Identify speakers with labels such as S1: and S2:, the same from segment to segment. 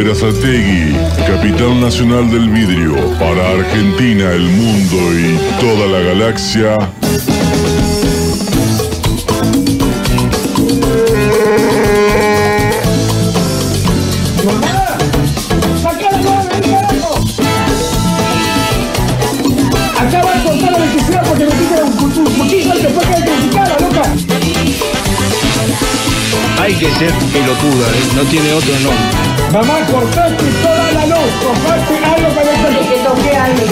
S1: Berazategui, capitán nacional del vidrio, para Argentina, el mundo y toda la galaxia.
S2: Acaba de cortar la electricidad porque me pica un cuchillo y después queda criticada, loca.
S3: Hay que ser pelotuda, no tiene otro nombre.
S2: Mamá, cortaste toda la luz, compraste algo para el que toqué ahí.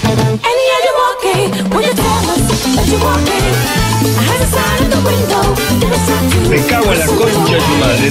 S3: Me cago en la concha de su madre.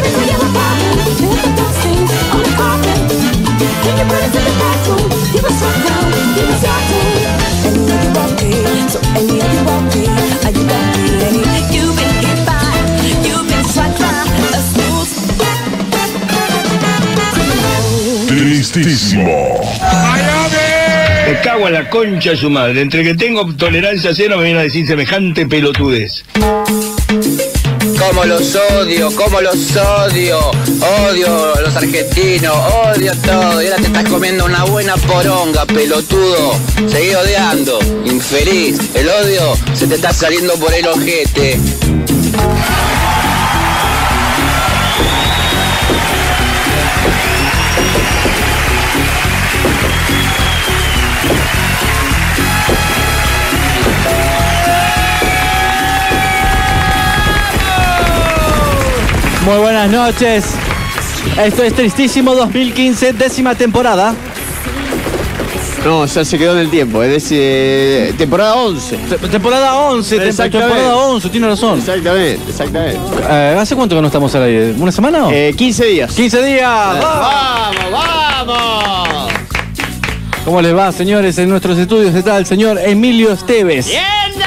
S1: Tristísimo.
S3: Me cago en la concha de su madre. Entre que tengo tolerancia cero me viene a decir semejante pelotudez.
S4: Cómo los odio, cómo los odio. Odio a los argentinos, odio todo. Y ahora te estás comiendo una buena poronga, pelotudo. Seguí odiando, infeliz. El odio se te está saliendo por el ojete.
S5: Muy buenas noches. Esto es Tristísimo 2015, 10ª temporada.
S6: No, ya se quedó en el tiempo, es temporada 11.
S5: Temporada 11, temporada 11, tiene razón.
S6: Exactamente.
S5: ¿Hace cuánto que no estamos al aire? ¿Una semana o?
S6: 15 días.
S5: 15 días.
S6: ¡Vamos!
S5: ¿Cómo les va, señores? En nuestros estudios está el señor Emilio Esteves.
S6: ¡Bien!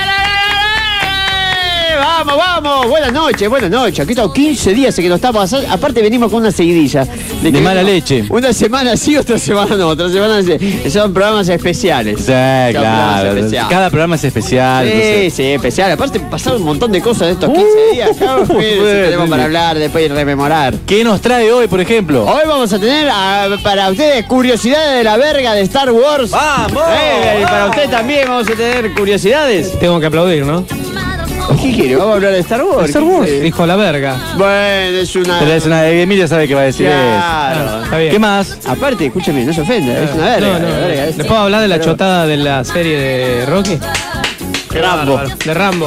S6: Vamos, buenas noches. Aquí estamos 15 días que nos está pasando. Aparte venimos con una seguidilla.
S5: De mala leche.
S6: Una semana sí, otra semana no. Otra semana sí. Son programas especiales.
S5: Sí, claro. Cada programa es especial.
S6: Sí, especial. Aparte pasaron un montón de cosas de estos 15 días. Tenemos para hablar, después rememorar.
S5: ¿Qué nos trae hoy, por ejemplo?
S6: Hoy vamos a tener para ustedes curiosidades de la verga de Star Wars.
S5: ¡Vamos!
S6: Y para usted también vamos a tener curiosidades.
S7: Tengo que aplaudir, ¿no?
S6: ¿Qué quiere? ¿Vamos a hablar de Star Wars?
S5: Star Wars.
S7: Dijo la verga.
S6: Bueno, es una...
S5: Pero es una... Emilia sabe que va a decir
S6: claro,
S7: está bien.
S5: ¿Qué más?
S6: Aparte, escúchame, no se ofenda, es una verga.
S7: No. ¿Le puedo hablar de la chotada de la serie de Rocky?
S6: Rambo.
S7: De Rambo.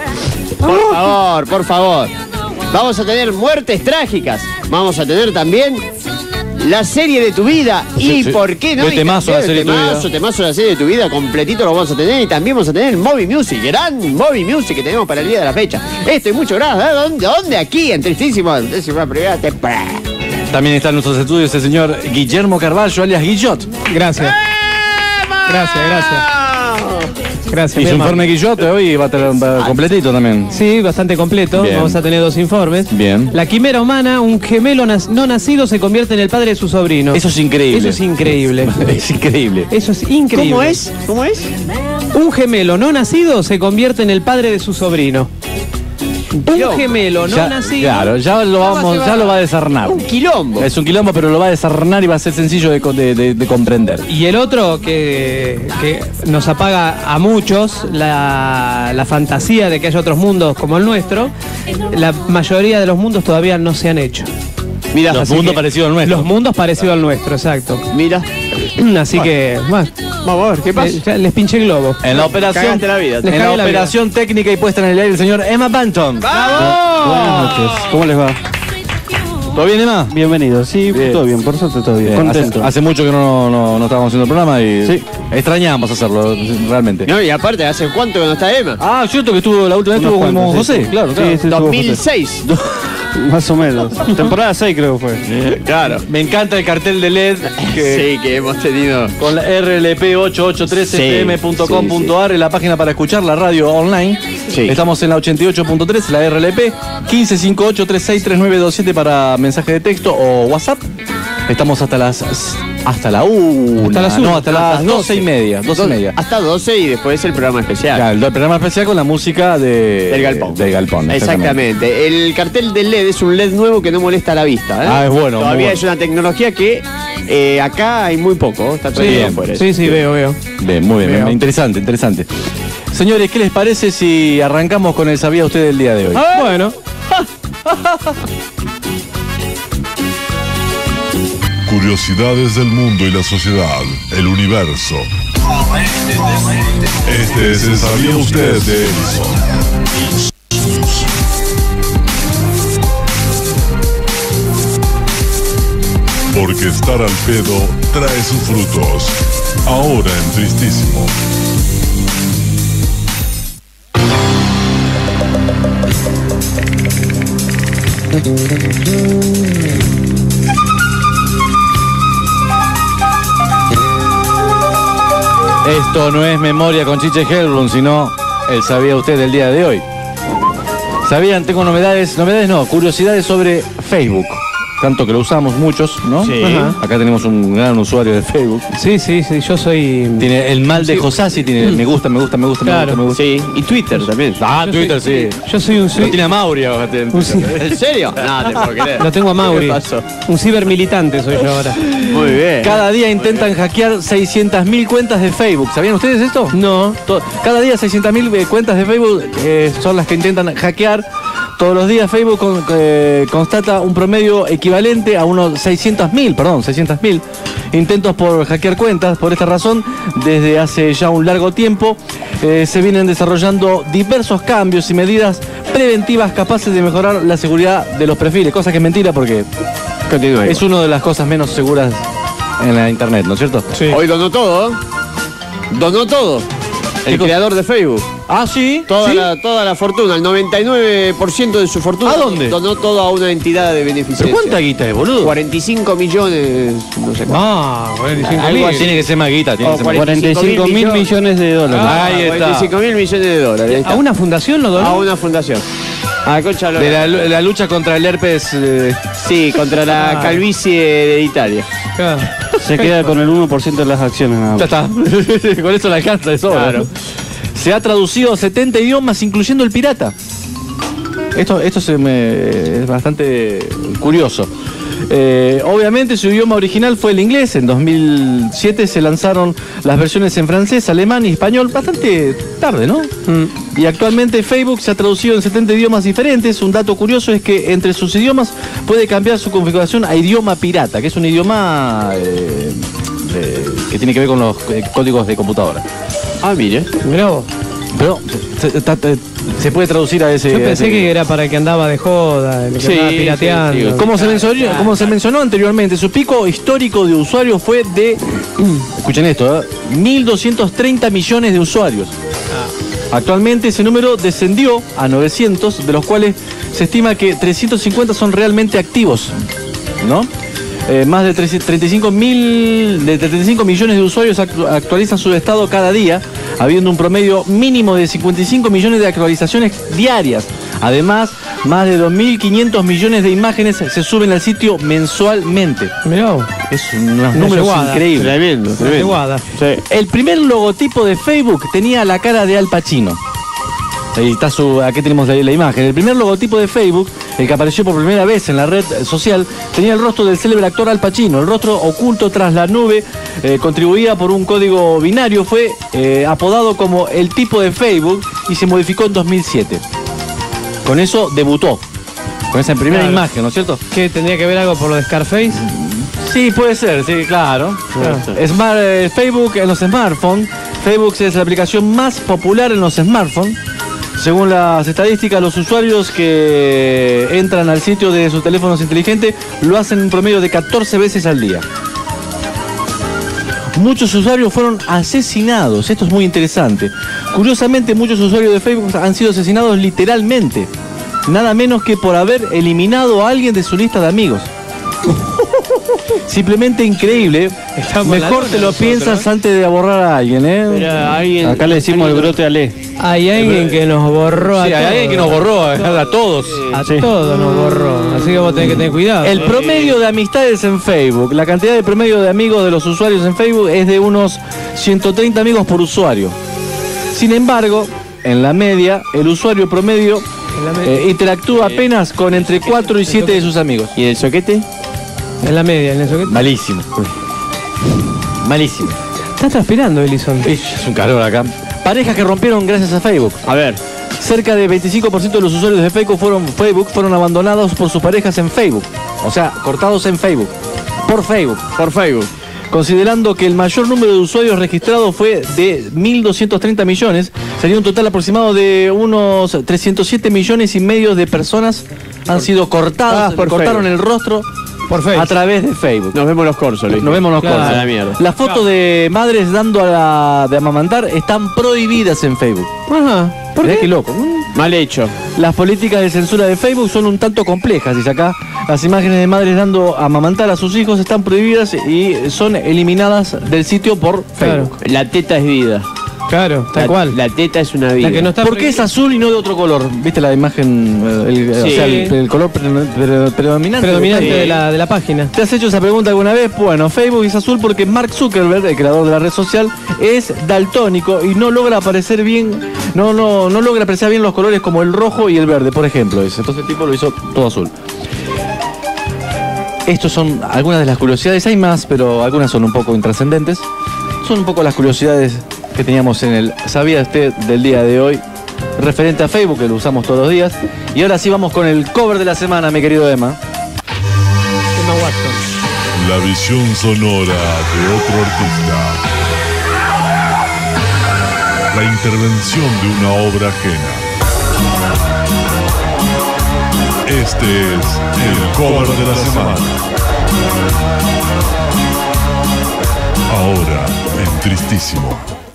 S6: Por favor. Vamos a tener muertes trágicas. Vamos a tener también la serie de tu vida.
S5: Sí.
S6: ¿Por qué no?
S5: Temazo la serie de tu vida.
S6: Temazo la serie de tu vida. Completito lo vamos a tener. Y también vamos a tener el Movie Music. Gran Movie Music que tenemos para el día de la fecha. Esto y mucho gracias. ¿Dónde? Aquí, en Tristísimo. Primera temporada.
S5: También está en nuestros estudios el señor Guillermo Carballo, alias Guillot.
S7: Gracias. Gracias.
S5: Y su informe Guillot hoy va a tener completito también.
S7: Sí, bastante completo.
S5: Bien.
S7: Vamos a tener 2 informes.
S5: Bien.
S7: La quimera humana, un gemelo no nacido se convierte en el padre de su sobrino.
S5: Eso es increíble.
S7: Eso es increíble.
S5: Es increíble.
S7: Eso es increíble.
S6: ¿Cómo es?
S7: Un gemelo no nacido se convierte en el padre de su sobrino. Un gemelo no nacido.
S5: Claro, ya lo va a desarnar.
S6: Un quilombo.
S5: Es un quilombo, pero lo va a desarnar y va a ser sencillo de comprender.
S7: Y el otro que nos apaga a muchos la fantasía de que haya otros mundos como el nuestro, la mayoría de los mundos todavía no se han hecho.
S6: Mira,
S5: los mundos parecidos al nuestro.
S7: Los mundos parecidos al nuestro, exacto.
S6: Mira.
S7: Así que, bueno,
S6: vamos a ver, ¿qué pasa?
S7: Les pinché el globo.
S5: En la operación,
S6: Cagaste la vida.
S5: en la operación técnica y puesta en el aire el señor Emma Banton.
S6: ¡Vamos!
S8: Buenas noches, ¿cómo les va?
S5: ¿Todo bien, Emma?
S8: Bienvenido, sí,
S5: Bien.
S8: todo bien, por suerte todo bien. Contento.
S5: Hace mucho que no estábamos haciendo el programa y
S8: Sí.
S5: extrañamos hacerlo, realmente.
S6: No, y aparte, ¿hace cuánto que no está Emma?
S5: Ah, cierto que estuvo la última vez
S8: Unos
S5: estuvo como
S8: cuantos, sí.
S5: José, claro.
S8: Sí, estuvo
S6: 2006.
S8: Más o menos. Temporada 6 creo que fue.
S6: Claro.
S5: Me encanta el cartel de LED
S6: Sí, que hemos tenido.
S5: con la rlp883fm.com.ar en la página para escuchar la radio online.
S6: Sí.
S5: Estamos en la 88.3, la RLP, 1558363927 para mensaje de texto o WhatsApp. Estamos hasta Hasta la 1.
S7: Hasta las 1.
S5: No, hasta las 12:30. 12:30.
S6: Hasta 12 y después el programa especial.
S5: Claro, el programa especial con la música
S6: Del Galpón.
S5: Del Galpón,
S6: Exactamente. El cartel del LED es un LED nuevo que no molesta a la vista.
S5: Ah, es bueno.
S6: Todavía
S5: muy
S6: es una tecnología que acá hay muy poco. Está todo
S7: Sí,
S6: por eso.
S7: sí, veo.
S5: Bien, muy bien.
S7: Veo.
S5: Interesante. Señores, ¿qué les parece si arrancamos con el ¿Sabía usted del día de hoy?
S7: Bueno.
S1: Curiosidades del mundo y la sociedad, el universo. Este es el ¿Sabía usted de Edison? Porque estar al pedo trae sus frutos. Ahora en Tristísimo.
S5: Esto no es memoria con Chiche Hellblum, sino el ¿Sabía usted del día de hoy? ¿Sabían? Tengo novedades no, curiosidades sobre Facebook. Tanto que lo usamos muchos, ¿no?
S6: Sí.
S7: Ajá.
S5: Acá tenemos un gran usuario de Facebook.
S7: Sí, yo soy...
S5: Tiene el mal de Josasi, tiene me gusta.
S7: Claro.
S6: Sí, y Twitter también.
S5: Ah,
S7: Yo
S5: Twitter,
S7: soy-
S5: sí.
S7: Yo soy un...
S5: Lo tiene a Mauri.
S6: ¿En serio? No, te puedo creer.
S7: Lo tengo a Mauri.
S6: ¿Qué pasó?
S7: Un cibermilitante soy yo ahora.
S6: Muy bien.
S5: Cada día intentan hackear 600.000 cuentas de Facebook. ¿Sabían ustedes esto?
S7: No.
S5: Cada día 600.000 cuentas de Facebook son las que intentan hackear. Todos los días Facebook constata un promedio equivalente a unos 600.000 intentos por hackear cuentas. Por esta razón, desde hace ya un largo tiempo se vienen desarrollando diversos cambios y medidas preventivas capaces de mejorar la seguridad de los perfiles. Cosa que es mentira porque
S6: Continúa.
S5: es una de las cosas menos seguras en la internet, ¿no es cierto?
S7: Sí.
S6: Hoy donó todo. Donó todo. El
S5: cosa?
S6: creador de Facebook.
S5: Ah, sí.
S6: Toda,
S5: ¿Sí?
S6: toda la fortuna, el 99% de su fortuna.
S5: ¿A dónde?
S6: Donó todo a una entidad de beneficencia.
S5: ¿Pero cuánta guita es, boludo?
S6: 45 millones, no sé.
S7: Ah, 45
S6: Algo
S7: mil.
S6: así.
S5: Tiene que ser más guita. Tiene que ser más guita.
S8: 45.000 millones de dólares.
S5: Ahí está.
S6: 45 mil millones de dólares. Ahí está.
S7: ¿A una fundación lo donó?
S6: A una fundación. Ah, concha
S5: De la lucha contra el herpes.
S6: Sí, contra la calvicie de Italia.
S7: Claro.
S8: Se queda con el 1% de las acciones nada
S5: Ya
S8: más.
S5: está. Con eso le alcanza de sobra.
S6: Claro.
S5: Se ha traducido a 70 idiomas, incluyendo el pirata. Esto es bastante curioso. Obviamente su idioma original fue el inglés. En 2007 se lanzaron las versiones en francés, alemán y español. Bastante tarde, ¿no? Y actualmente Facebook se ha traducido en 70 idiomas diferentes. Un dato curioso es que entre sus idiomas puede cambiar su configuración a idioma pirata, que es un idioma que tiene que ver con los códigos de computadora.
S6: Ah, mire.
S7: Mirá vos.
S5: Pero se puede traducir a ese...
S7: Yo
S5: a
S7: pensé
S5: ese-
S7: que era para el que andaba de joda, el que
S6: Sí,
S7: andaba
S6: sí,
S7: pirateando.
S6: sí.
S5: Como se mencionó anteriormente, su pico histórico de usuarios fue de, escuchen esto, 1.230 millones de usuarios. Actualmente ese número descendió a 900, de los cuales se estima que 350 son realmente activos, ¿no? Más de 35 millones de usuarios actualizan su estado cada día, habiendo un promedio mínimo de 55 millones de actualizaciones diarias. Además, más de 2.500 millones de imágenes se suben al sitio mensualmente.
S7: Mirá vos.
S5: Es unos números
S7: yeguada.
S5: increíbles.
S6: Tremendo,
S7: Una
S6: tremendo.
S7: yeguada.
S6: Sí.
S5: El primer logotipo de Facebook tenía la cara de Al Pacino. Ahí está aquí tenemos la imagen. El primer logotipo de Facebook, el que apareció por primera vez en la red social, tenía el rostro del célebre actor Al Pacino. El rostro oculto tras la nube, contribuida por un código binario, fue apodado como el tipo de Facebook y se modificó en 2007. Con eso debutó, con esa primera
S7: Claro.
S5: imagen, ¿no es cierto?
S7: ¿Qué tendría que ver algo por lo de Scarface?
S5: Sí, puede ser, sí, claro. Facebook en los smartphones. Facebook es la aplicación más popular en los smartphones. Según las estadísticas, los usuarios que entran al sitio de sus teléfonos inteligentes lo hacen en promedio de 14 veces al día. Muchos usuarios fueron asesinados. Esto es muy interesante. Curiosamente, muchos usuarios de Facebook han sido asesinados literalmente. Nada menos que por haber eliminado a alguien de su lista de amigos. Simplemente increíble. Mejor te lo piensas antes de borrar a alguien,
S8: Acá le decimos el brote a Le.
S7: Hay alguien que nos borró
S5: Sí, hay alguien que nos borró a todos.
S7: A todos nos borró. Así que vos tenés que tener cuidado.
S5: El promedio de amistades en Facebook, la cantidad de promedio de amigos de los usuarios en Facebook es de unos 130 amigos por usuario. Sin embargo, en la media, el usuario promedio interactúa apenas con entre 4 y 7 de sus amigos.
S6: ¿Y el soquete?
S7: En la media, en el soquete.
S5: Malísimo. Malísimo.
S7: Estás transpirando, Elison.
S5: Es un calor acá. Parejas que rompieron gracias a Facebook.
S6: A ver.
S5: Cerca de 25% de los usuarios de Facebook fueron abandonados por sus parejas en Facebook. O sea, cortados en Facebook. Por Facebook. Considerando que el mayor número de usuarios registrados fue de 1.230 millones, sería un total aproximado de unos 307 millones y medio de personas han sido cortadas, cortaron el rostro
S7: por Facebook.
S5: A través de Facebook.
S6: Nos vemos los corsos,
S5: Nos vemos los corsos.
S6: La mierda.
S5: Las fotos de madres dando de amamantar están prohibidas en Facebook.
S7: Ajá. ¿Por qué?
S5: Qué loco.
S6: Mal hecho.
S5: Las políticas de censura de Facebook son un tanto complejas, dice acá. Las imágenes de madres dando a amamantar a sus hijos están prohibidas y son eliminadas del sitio por Facebook.
S6: Claro. La teta es vida.
S7: Claro, tal cual.
S6: La teta es una vida.
S7: La que no está
S5: ¿Por qué es azul y no de otro color? ¿Viste la imagen? O sea, el color predominante.
S7: De la página.
S5: ¿Te has hecho esa pregunta alguna vez? Bueno, Facebook es azul porque Mark Zuckerberg, el creador de la red social, es daltónico y no logra apreciar bien los colores como el rojo y el verde, por ejemplo. Entonces el tipo lo hizo todo azul. Estos son algunas de las curiosidades. Hay más, pero algunas son un poco intrascendentes. Son un poco las curiosidades que teníamos en el ¿Sabía usted? Del día de hoy, referente a Facebook, que lo usamos todos los días. Y ahora sí vamos con el cover de la semana, mi querido Emma.
S7: Emma Watson.
S1: La visión sonora de otro artista. La intervención de una obra ajena. Este es el cover de la semana. Ahora, en Tristísimo.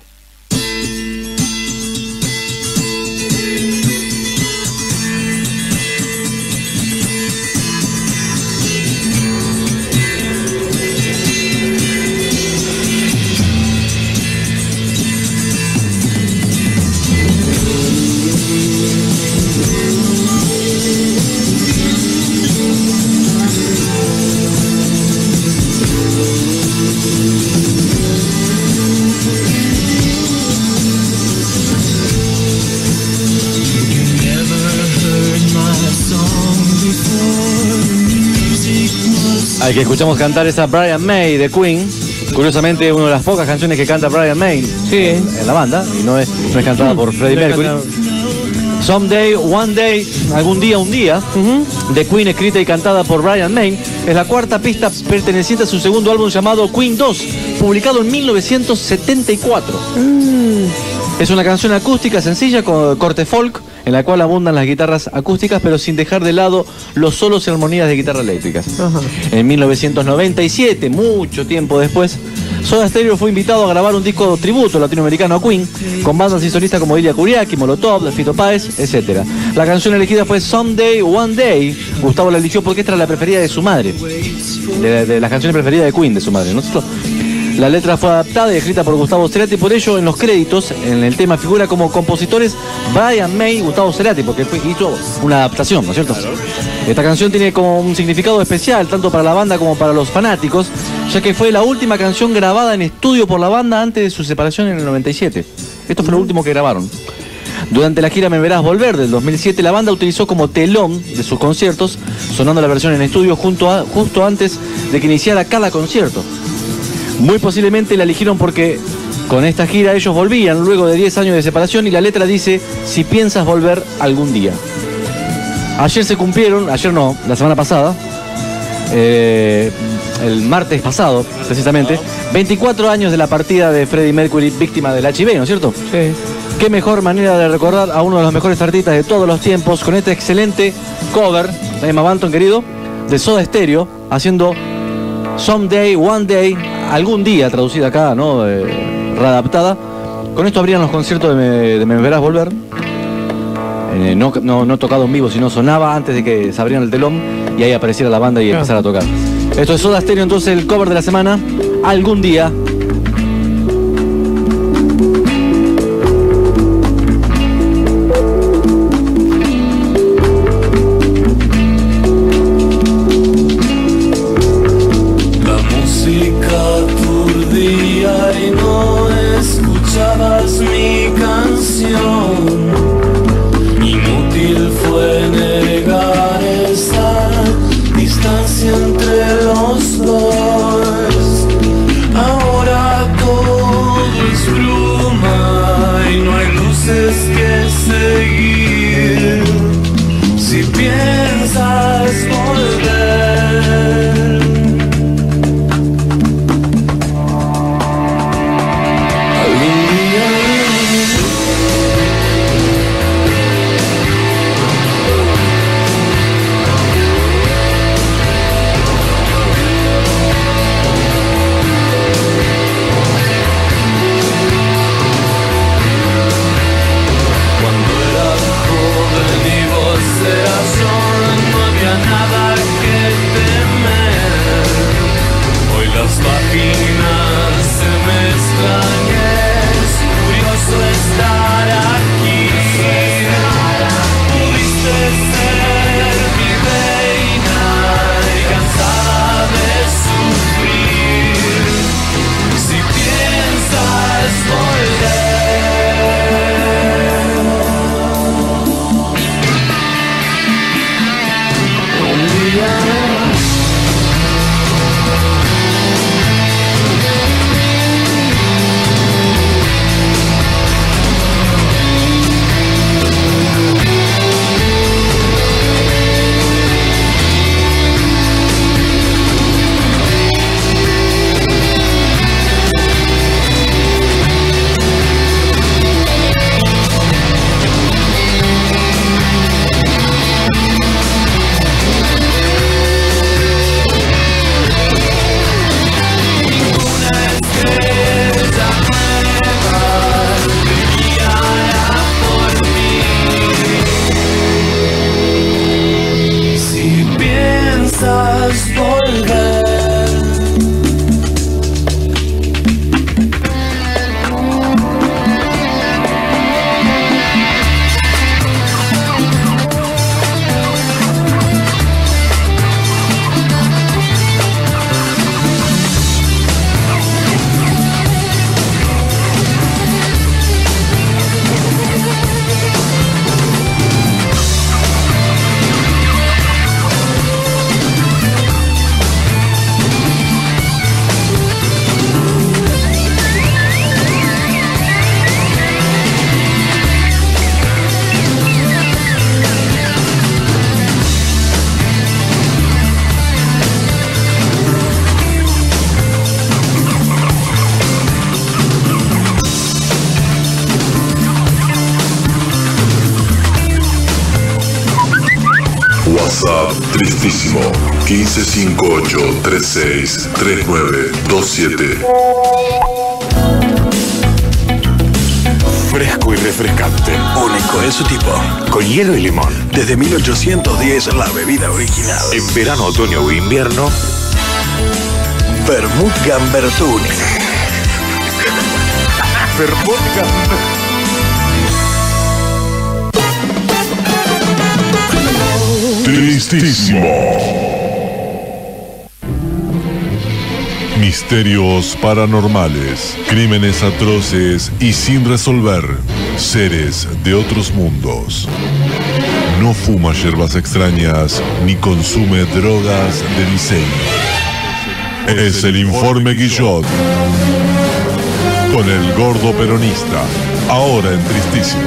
S5: Al que escuchamos cantar es a Brian May de Queen. Curiosamente, una de las pocas canciones que canta Brian May en la banda, y no es cantada por Freddie Mercury. Someday, One Day, algún día, un día, de Queen, escrita y cantada por Brian May, es la cuarta pista perteneciente a su segundo álbum llamado Queen 2, publicado en 1974. Es una canción acústica sencilla con corte folk, en la cual abundan las guitarras acústicas, pero sin dejar de lado los solos y armonías de guitarra eléctricas. En 1997, mucho tiempo después, Soda Stereo fue invitado a grabar un disco tributo latinoamericano a Queen, con bandas y solistas como Ilia Kuriaki, Molotov, Fito Páez, etc. La canción elegida fue Someday, One Day. Gustavo la eligió porque esta era la preferida de su madre, de las canciones preferidas de Queen, de su madre, ¿no? La letra fue adaptada y escrita por Gustavo Cerati, por ello en los créditos, en el tema figura como compositores Brian May y Gustavo Cerati, porque hizo una adaptación, ¿no es cierto? Esta canción tiene como un significado especial, tanto para la banda como para los fanáticos, ya que fue la última canción grabada en estudio por la banda antes de su separación en el 97. Esto fue lo último que grabaron. Durante la gira Me Verás Volver del 2007, la banda utilizó como telón de sus conciertos, sonando la versión en estudio justo antes de que iniciara cada concierto. Muy posiblemente la eligieron porque con esta gira ellos volvían luego de 10 años de separación y la letra dice: si piensas volver algún día. Ayer se cumplieron, ayer no, la semana pasada, el martes pasado precisamente, 24 años de la partida de Freddie Mercury, víctima del HIV, ¿no es cierto?
S7: Sí.
S5: Qué mejor manera de recordar a uno de los mejores artistas de todos los tiempos con este excelente cover de Emma Banton, querido, de Soda Stereo, haciendo Someday, One Day, algún día, traducida acá, ¿no? Readaptada. Con esto abrían los conciertos de Me Verás Volver. No tocado en vivo, sino sonaba antes de que se abrieran el telón y ahí apareciera la banda y empezara a tocar. Esto es Soda Stereo, entonces el cover de la semana, Algún Día.
S1: WhatsApp tristísimo 1558363927.
S9: Fresco y refrescante, único en su tipo, con hielo y limón. Desde 1810 la bebida original. En verano, otoño o invierno, Vermut Gambertuni. Vermut Gambertuni.
S1: Tristísimo. Misterios paranormales, crímenes atroces y sin resolver, seres de otros mundos. No fuma hierbas extrañas ni consume drogas de diseño. Es el informe Guillot con el gordo peronista, ahora en Tristísimo.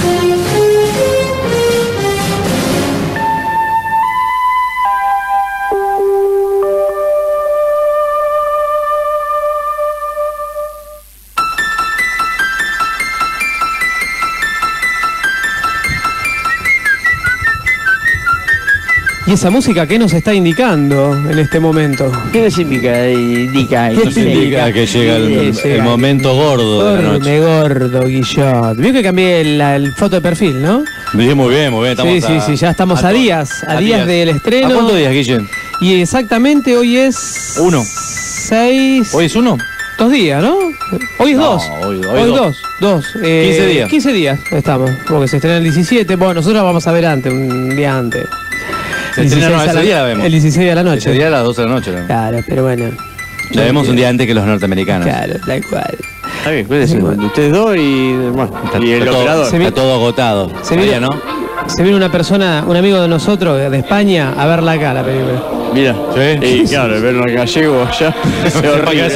S7: ¿Y esa música qué nos está indicando en este momento?
S6: ¿Qué nos indica? Indica
S5: que llega el momento gordo de la noche.
S7: Gordo, Guillot. Vio que cambié el foto de perfil, ¿no?
S5: Muy bien, muy bien.
S7: Sí, ya estamos a días del estreno.
S5: ¿A cuántos días, Guillén?
S7: Y exactamente hoy es...
S5: 1.
S7: 6...
S5: ¿Hoy es 1?
S7: 2 días, ¿no? Hoy es 2.
S5: Hoy
S7: Dos.
S5: 15 días.
S7: 15 días estamos, porque se estrena el 17. Bueno, nosotros la vamos a ver antes, un día antes.
S5: Se estrena ese día la vemos.
S7: El 16 de la noche.
S5: Ese día a las 12 de la noche. ¿no?
S7: Claro, pero bueno.
S5: La vemos un día antes que los norteamericanos.
S7: Claro, tal cual.
S6: Está bien, cuídense. Ustedes dos y, bueno, y el operador.
S5: Está todo agotado.
S7: Se viene,
S5: ¿no?
S7: Se viene una persona, un amigo de nosotros, de España, a verla acá, la película.
S6: Mira, y claro, verlo al gallego allá. Se horrible.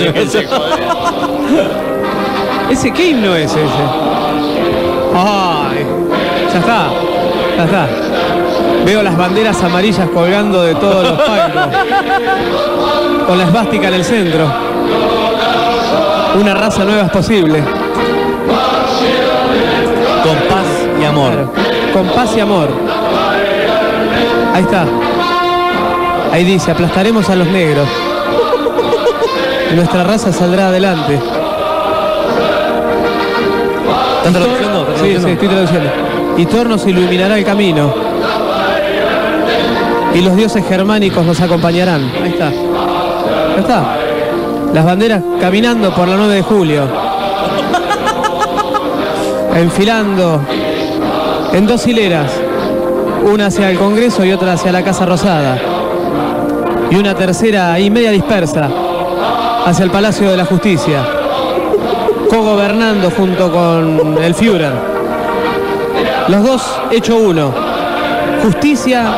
S7: ¿Ese qué himno es ese? ¡Ay! Ya está. Veo las banderas amarillas colgando de todos los palcos. Con la esvástica en el centro. Una raza nueva es posible.
S5: Con paz y amor.
S7: Claro. Con paz y amor. Ahí está. Ahí dice, aplastaremos a los negros. Nuestra raza saldrá adelante.
S5: ¿Están traduciendo?
S7: Sí, estoy traduciendo. Y Thor nos iluminará el camino. Y los dioses germánicos nos acompañarán. Ahí está. Ahí está. Las banderas caminando por la 9 de julio. Enfilando en 2 hileras. Una hacia el Congreso y otra hacia la Casa Rosada. Y una tercera ahí media dispersa hacia el Palacio de la Justicia. Cogobernando junto con el Führer. Los dos hecho uno. Justicia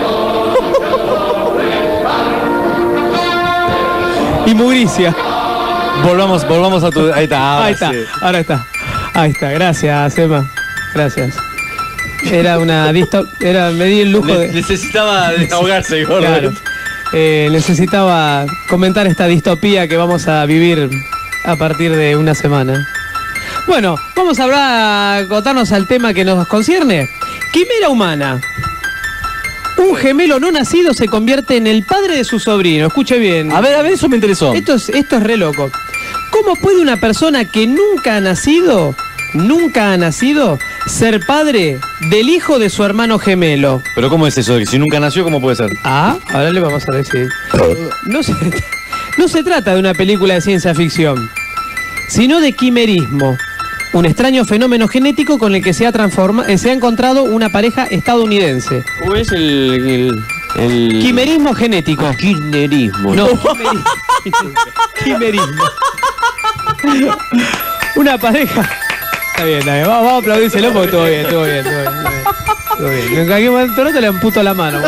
S7: y mugricia.
S5: Volvamos a tu... Ahí está.
S7: Ahí está,
S5: sí.
S7: ahora está. Ahí está, gracias, Emma. Gracias. Era una me di el lujo de...
S5: Necesitaba desahogarse, gordo.
S7: Claro. Necesitaba comentar esta distopía que vamos a vivir a partir de una semana. Bueno, vamos a acotarnos al tema que nos concierne. Quimera humana. Un gemelo no nacido se convierte en el padre de su sobrino. Escuche bien.
S5: A ver, eso me interesó.
S7: Esto es re loco. ¿Cómo puede una persona que nunca ha nacido, ser padre del hijo de su hermano gemelo?
S5: ¿Pero cómo es eso? Si nunca nació, ¿cómo puede ser?
S7: Ahora le vamos a decir. No se trata de una película de ciencia ficción, sino de quimerismo. Un extraño fenómeno genético con el que se ha encontrado una pareja estadounidense.
S6: ¿Cómo es el
S7: Quimerismo genético.
S6: Kirchnerismo?
S7: No, quimerismo. Una pareja. Está bien. Vamos a aplaudírselo porque todo bien. En cualquier momento no te le amputo la mano.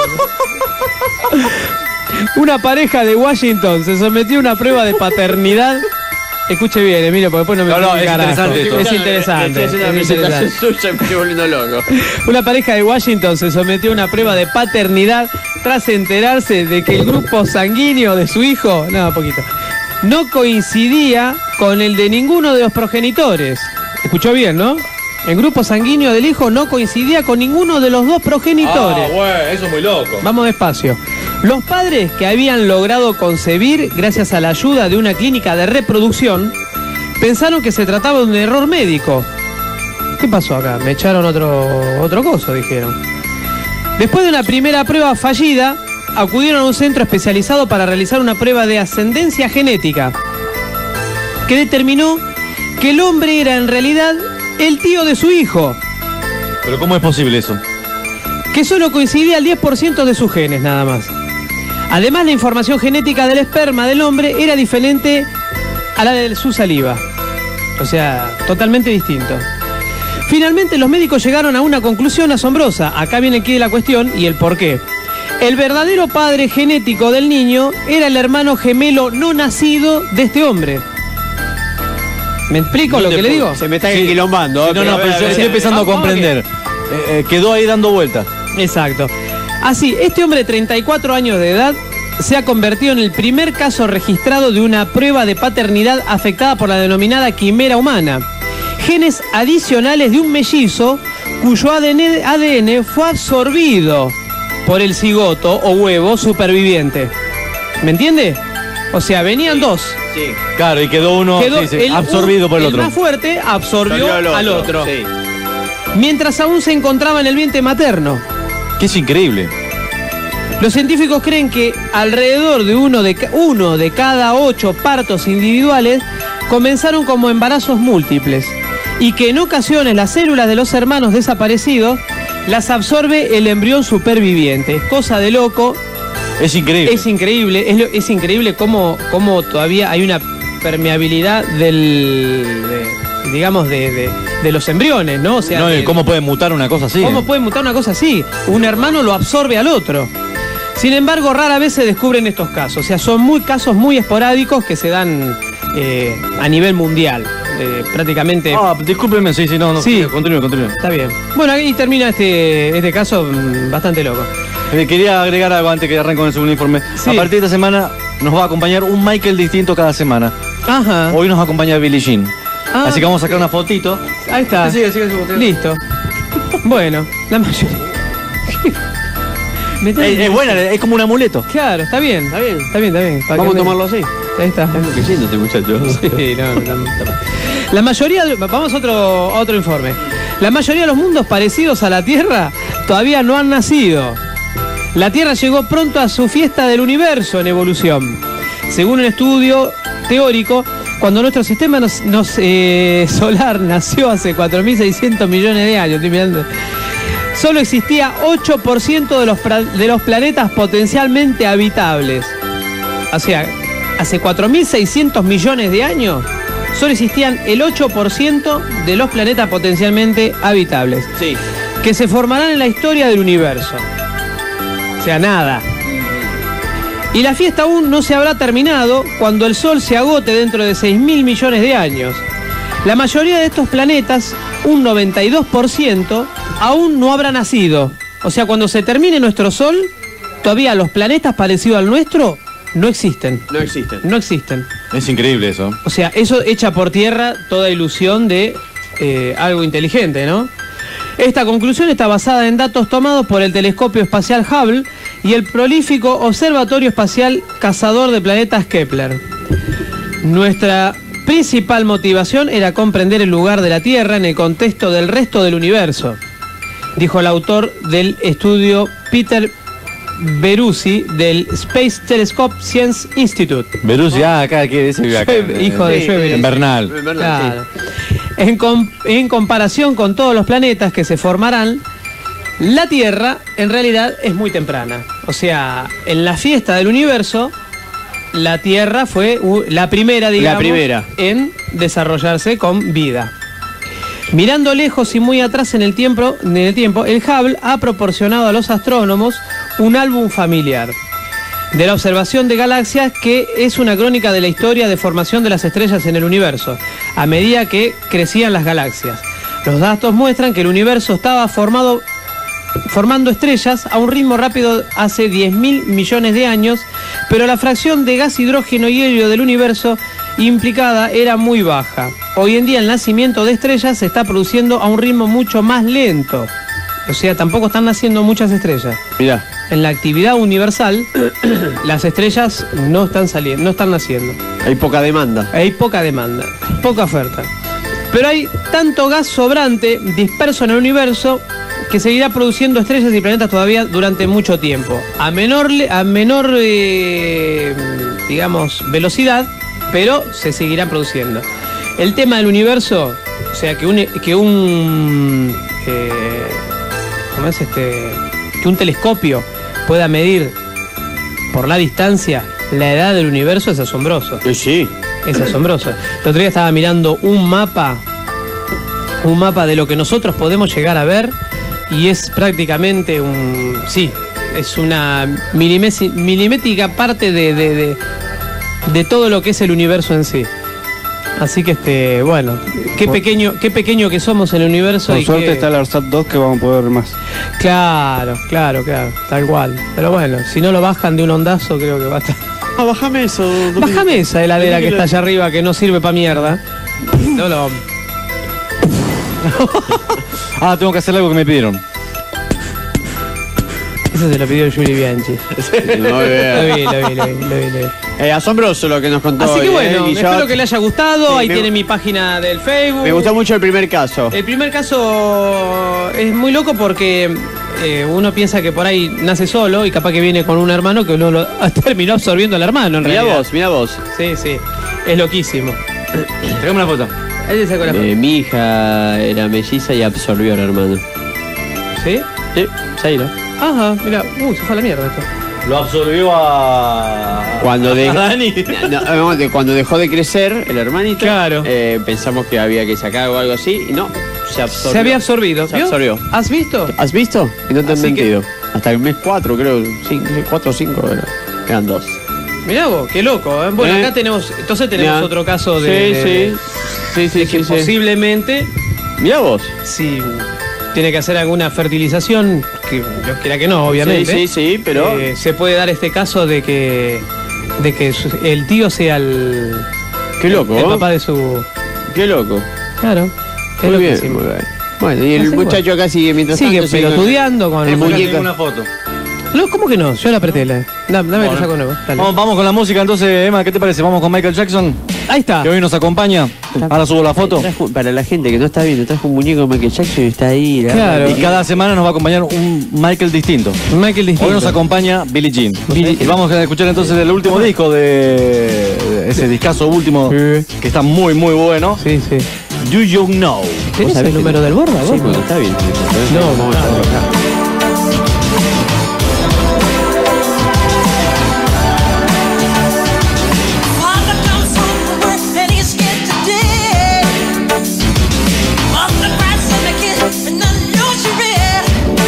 S7: Una pareja de Washington se sometió a una prueba de paternidad. Escuche bien, Emilio, porque después no me...
S5: es interesante esto.
S7: Es interesante.
S6: Me estoy volviendo loco.
S7: Una pareja de Washington se sometió a una prueba de paternidad tras enterarse de que el grupo sanguíneo de su hijo, no coincidía con el de ninguno de los progenitores. Escuchó bien, ¿no? El grupo sanguíneo del hijo no coincidía con ninguno de los dos progenitores.
S5: Bueno, eso es muy loco.
S7: Vamos despacio. Los padres que habían logrado concebir gracias a la ayuda de una clínica de reproducción pensaron que se trataba de un error médico. ¿Qué pasó acá? Me echaron otro coso, dijeron. Después de una primera prueba fallida, acudieron a un centro especializado para realizar una prueba de ascendencia genética que determinó que el hombre era en realidad el tío de su hijo.
S5: ¿Pero cómo es posible eso?
S7: Que solo coincidía el 10% de sus genes, nada más. Además, la información genética del esperma del hombre era diferente a la de su saliva. O sea, totalmente distinto. Finalmente, los médicos llegaron a una conclusión asombrosa. Acá viene el quid de la cuestión y el porqué. El verdadero padre genético del niño era el hermano gemelo no nacido de este hombre. ¿Me explico lo que le digo?
S6: Se me está enquilombando.
S5: Sí, no, pero yo estoy empezando a comprender. Quedó ahí dando vueltas.
S7: Exacto. Así, este hombre de 34 años de edad se ha convertido en el primer caso registrado de una prueba de paternidad afectada por la denominada quimera humana. Genes adicionales de un mellizo cuyo ADN fue absorbido por el cigoto o huevo superviviente. ¿Me entiende? O sea, venían dos.
S5: Sí. Claro, y quedó uno absorbido por el otro.
S7: El más fuerte absorbió al otro.
S6: Sí.
S7: Mientras aún se encontraba en el vientre materno.
S5: Que es increíble.
S7: Los científicos creen que alrededor de uno de cada 8 partos individuales comenzaron como embarazos múltiples y que en ocasiones las células de los hermanos desaparecidos las absorbe el embrión superviviente. Es cosa de loco.
S5: Es increíble.
S7: Es increíble cómo todavía hay una permeabilidad de los embriones, ¿no? O sea,
S5: ¿cómo puede mutar una cosa así?
S7: ¿Cómo puede mutar una cosa así? Un hermano lo absorbe al otro. Sin embargo, rara vez se descubren estos casos. O sea, son casos muy esporádicos que se dan a nivel mundial. Prácticamente.
S5: Discúlpeme, sí, continúe.
S7: Está bien. Bueno, ahí termina este caso bastante loco.
S5: Quería agregar algo antes que arranque con el segundo informe.
S7: Sí.
S5: A partir de esta semana nos va a acompañar un Michael distinto cada semana.
S7: Ajá.
S5: Hoy nos acompaña Billie Jean. Así que vamos a sacar una fotito.
S7: Ahí está.
S5: Sigue.
S7: Listo. Bueno, la mayoría.
S5: Es buena, es como un amuleto.
S7: Claro, está bien.
S6: Vamos a tomarlo así.
S7: Ahí está.
S5: Es enloqueciendo este muchacho.
S7: Sí, no. La mayoría, vamos a otro informe. La mayoría de los mundos parecidos a la Tierra todavía no han nacido. La Tierra llegó pronto a su fiesta del universo en evolución. Según un estudio teórico, cuando nuestro sistema solar nació hace 4.600 millones de años, estoy mirando, solo existía 8% de los planetas potencialmente habitables. O sea, hace 4.600 millones de años solo existían el 8% de los planetas potencialmente habitables.
S6: Sí.
S7: Que se formarán en la historia del universo. O sea, nada. Y la fiesta aún no se habrá terminado cuando el Sol se agote dentro de 6.000 millones de años. La mayoría de estos planetas, un 92%, aún no habrá nacido. O sea, cuando se termine nuestro Sol, todavía los planetas parecidos al nuestro no existen.
S6: No existen.
S7: No existen.
S5: Es increíble eso.
S7: O sea, eso echa por tierra toda ilusión de algo inteligente, ¿no? Esta conclusión está basada en datos tomados por el telescopio espacial Hubble y el prolífico Observatorio Espacial Cazador de Planetas Kepler. Nuestra principal motivación era comprender el lugar de la Tierra en el contexto del resto del universo, dijo el autor del estudio Peter Beruzzi del Space Telescope Science Institute.
S5: Beruzzi, acá, ¿qué es ese acá?
S7: Hijo de Schweber.
S5: Bernal.
S7: Claro. En comparación con todos los planetas que se formarán, la Tierra en realidad es muy temprana. O sea, en la fiesta del universo, la Tierra fue la primera, digamos, en desarrollarse con vida. Mirando lejos y muy atrás en el tiempo, el Hubble ha proporcionado a los astrónomos un álbum familiar de la observación de galaxias que es una crónica de la historia de formación de las estrellas en el universo, a medida que crecían las galaxias. Los datos muestran que el universo estaba formando estrellas a un ritmo rápido hace 10.000 millones de años, pero la fracción de gas, hidrógeno y helio del universo implicada era muy baja. Hoy en día el nacimiento de estrellas se está produciendo a un ritmo mucho más lento. O sea, tampoco están naciendo muchas estrellas.
S6: Mirá.
S7: En la actividad universal, las estrellas no están naciendo.
S6: Hay poca demanda.
S7: Poca oferta. Pero hay tanto gas sobrante disperso en el universo que seguirá produciendo estrellas y planetas todavía durante mucho tiempo. A menor digamos, velocidad, pero se seguirá produciendo. El tema del universo, o sea, que un telescopio pueda medir por la distancia la edad del universo es asombroso.
S6: Sí.
S7: Es asombroso. El otro día estaba mirando un mapa de lo que nosotros podemos llegar a ver y es prácticamente es una milimétrica parte de todo lo que es el universo en sí. Así que bueno, qué pequeño que somos en el universo.
S8: Por suerte está el ARSAT 2 que vamos a poder ver más.
S7: Claro, tal cual. Pero bueno, si no lo bajan de un ondazo, creo que va a estar.
S6: Bájame eso.
S7: Bájame esa heladera que está allá arriba, que no sirve para mierda. No lo.
S5: Tengo que hacer algo que me pidieron.
S7: Eso se lo pidió Yuri Bianchi.
S6: Muy bien. Asombroso lo que nos contó.
S7: Así que bueno,
S6: Guillot.
S7: espero que le haya gustado.
S6: Sí,
S7: Ahí tiene mi página del Facebook.
S6: Me gustó mucho el primer caso.
S7: El primer caso es muy loco porque uno piensa que por ahí nace solo y capaz que viene con un hermano que uno lo terminó absorbiendo al hermano en realidad.
S6: Mirá vos.
S7: Sí, sí. Es loquísimo.
S5: Tráigame una foto.
S7: Ahí te saco la foto.
S6: Mi hija era melliza y absorbió al hermano.
S7: ¿Sí?
S6: Sí, Zaira.
S7: Ajá, mira. Se fue a la mierda esto.
S5: Lo absorbió a
S6: Cuando
S5: Dani.
S6: cuando dejó de crecer el hermanito,
S7: Claro.
S6: pensamos que había que sacar o algo así y no, se absorbió.
S7: Se había absorbido.
S6: Se
S7: ¿Vio?
S6: absorbió.
S7: ¿Has visto?
S6: ¿Has visto? Y no te han
S7: Así que-
S6: mentido. Hasta el mes 4, creo. 4 o 5 eran 2.
S7: Mirá vos, qué loco. Bueno, acá tenemos
S6: Mirá.
S7: otro caso de que posiblemente,
S6: Mirá vos.
S7: si tiene que hacer alguna fertilización, que yo quiera que no, obviamente.
S6: Sí, pero...
S7: se puede dar este caso de que el tío sea el
S6: Qué loco,
S7: el
S6: ¿no?
S7: papá de su...
S6: Qué loco.
S7: Claro. Es
S6: Muy bien,
S7: loquísimo.
S6: muy bien. Bueno, y el
S7: Así,
S6: muchacho acá sigue mientras
S7: Sigue
S6: tanto.
S7: pelotudeando con
S6: el
S7: el
S6: muñeco.
S5: Una foto.
S7: No, ¿cómo que no? Yo la apreté. Dame que saco nuevo. Dale.
S5: Vamos con la música entonces, Emma, ¿qué te parece? Vamos con Michael Jackson,
S7: Ahí está.
S5: que hoy nos acompaña. Ahora subo la foto.
S6: Para la gente que no está viendo, trajo un muñeco de Michael Jackson y está ahí.
S7: Claro.
S5: Y cada semana nos va a acompañar un Michael distinto.
S7: Michael distinto.
S5: Hoy nos acompaña Billie Jean. Y vamos a escuchar entonces el último disco de ese discazo último que está muy muy bueno.
S7: Sí.
S5: Do You Know.
S7: ¿Tenés el número del borda,
S6: Sí,
S7: vos?
S6: porque está bien.
S7: No,
S6: Vamos a trabajar.
S10: Father comes home from work and he's scared to death. Mother cries in the kitchen and doesn't know she read.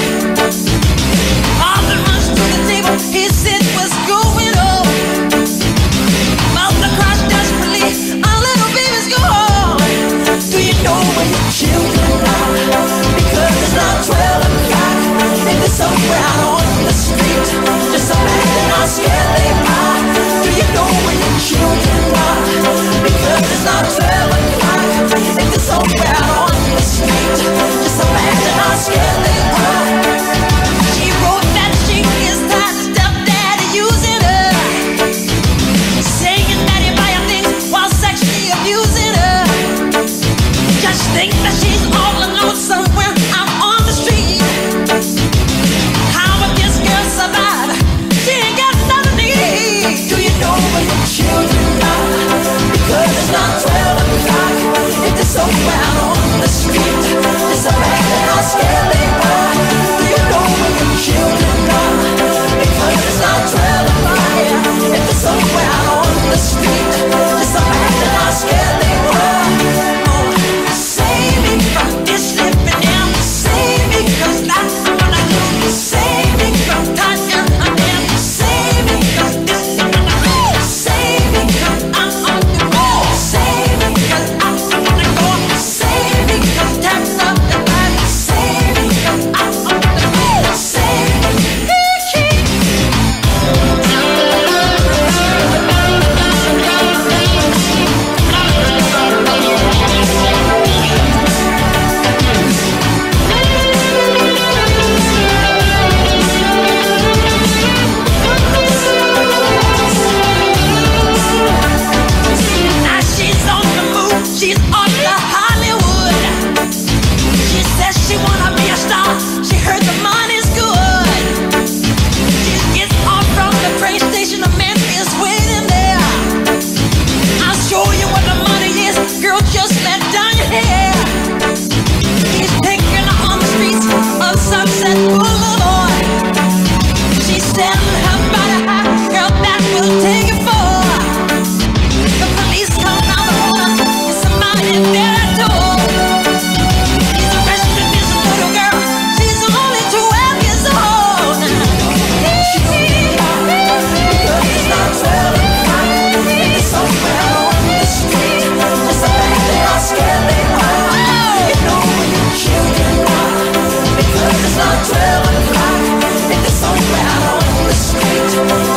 S10: Father runs to the table, he said, "What's going on?" Mother cries desperately, "Our little baby's gone." Do you know where your children are? Because it's not 12 o'clock and they're somewhere out on the street. Just imagine how scared they are. Do you know where your children are? Because it's not 12 o'clock and they're somewhere out on the street. Just imagine how scared they are. She wrote that she is tired of stepdaddy using her, saying that he buy her things while sexually abusing her. Just think that she's all alone somewhere out on the street. How would this girl survive? She ain't got nothing to eat. Do you know where your children are? Because it's not 12 o'clock if they're somewhere out on the street. Just imagine how scared they are. Do you know where your children are? Because it's not 12 o'clock if they're somewhere out on the street. Just imagine how scared they are. Save me from this living hell. Save me 'cause that's what I do. Save me from touching a nail. Save me 'cause this is what I do. Save me 'cause I'm on the road. Save me 'cause I'm on the go. Save me 'cause time's up the light. Save me 'cause I'm on the road. Save me. Now she's on the move, she's on to Hollywood. She says she wanna be a star, she heard the money's good. She gets off from the train station, a man is waiting there. I'll show you what the money is, girl, just let down your hair. He's taking her on the streets of Sunset Boulevard. She's selling her body high, girl, that will take it for. The police come down the corner, there's somebody there at the door. He's arrested this little girl, she's only 12 years old. Because it's not 12 o'clock, it's somewhere on the street. Just imagine how scared they are. You know where your children are. Because it's not 12 o'clock, it's somewhere on the street.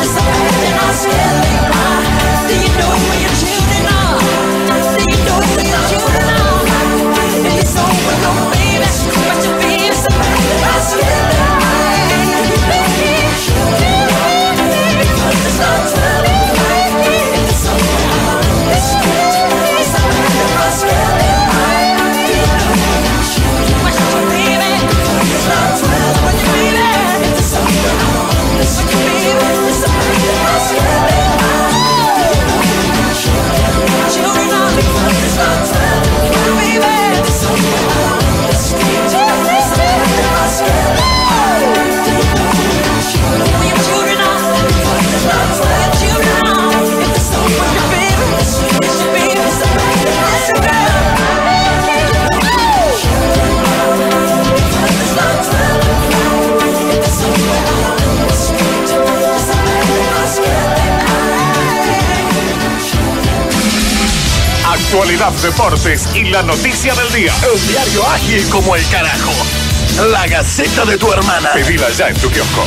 S9: Actualidad, deportes y la noticia del día.
S11: Un diario ágil como el carajo. La Gaceta de tu hermana.
S9: Pedila ya en tu kiosco.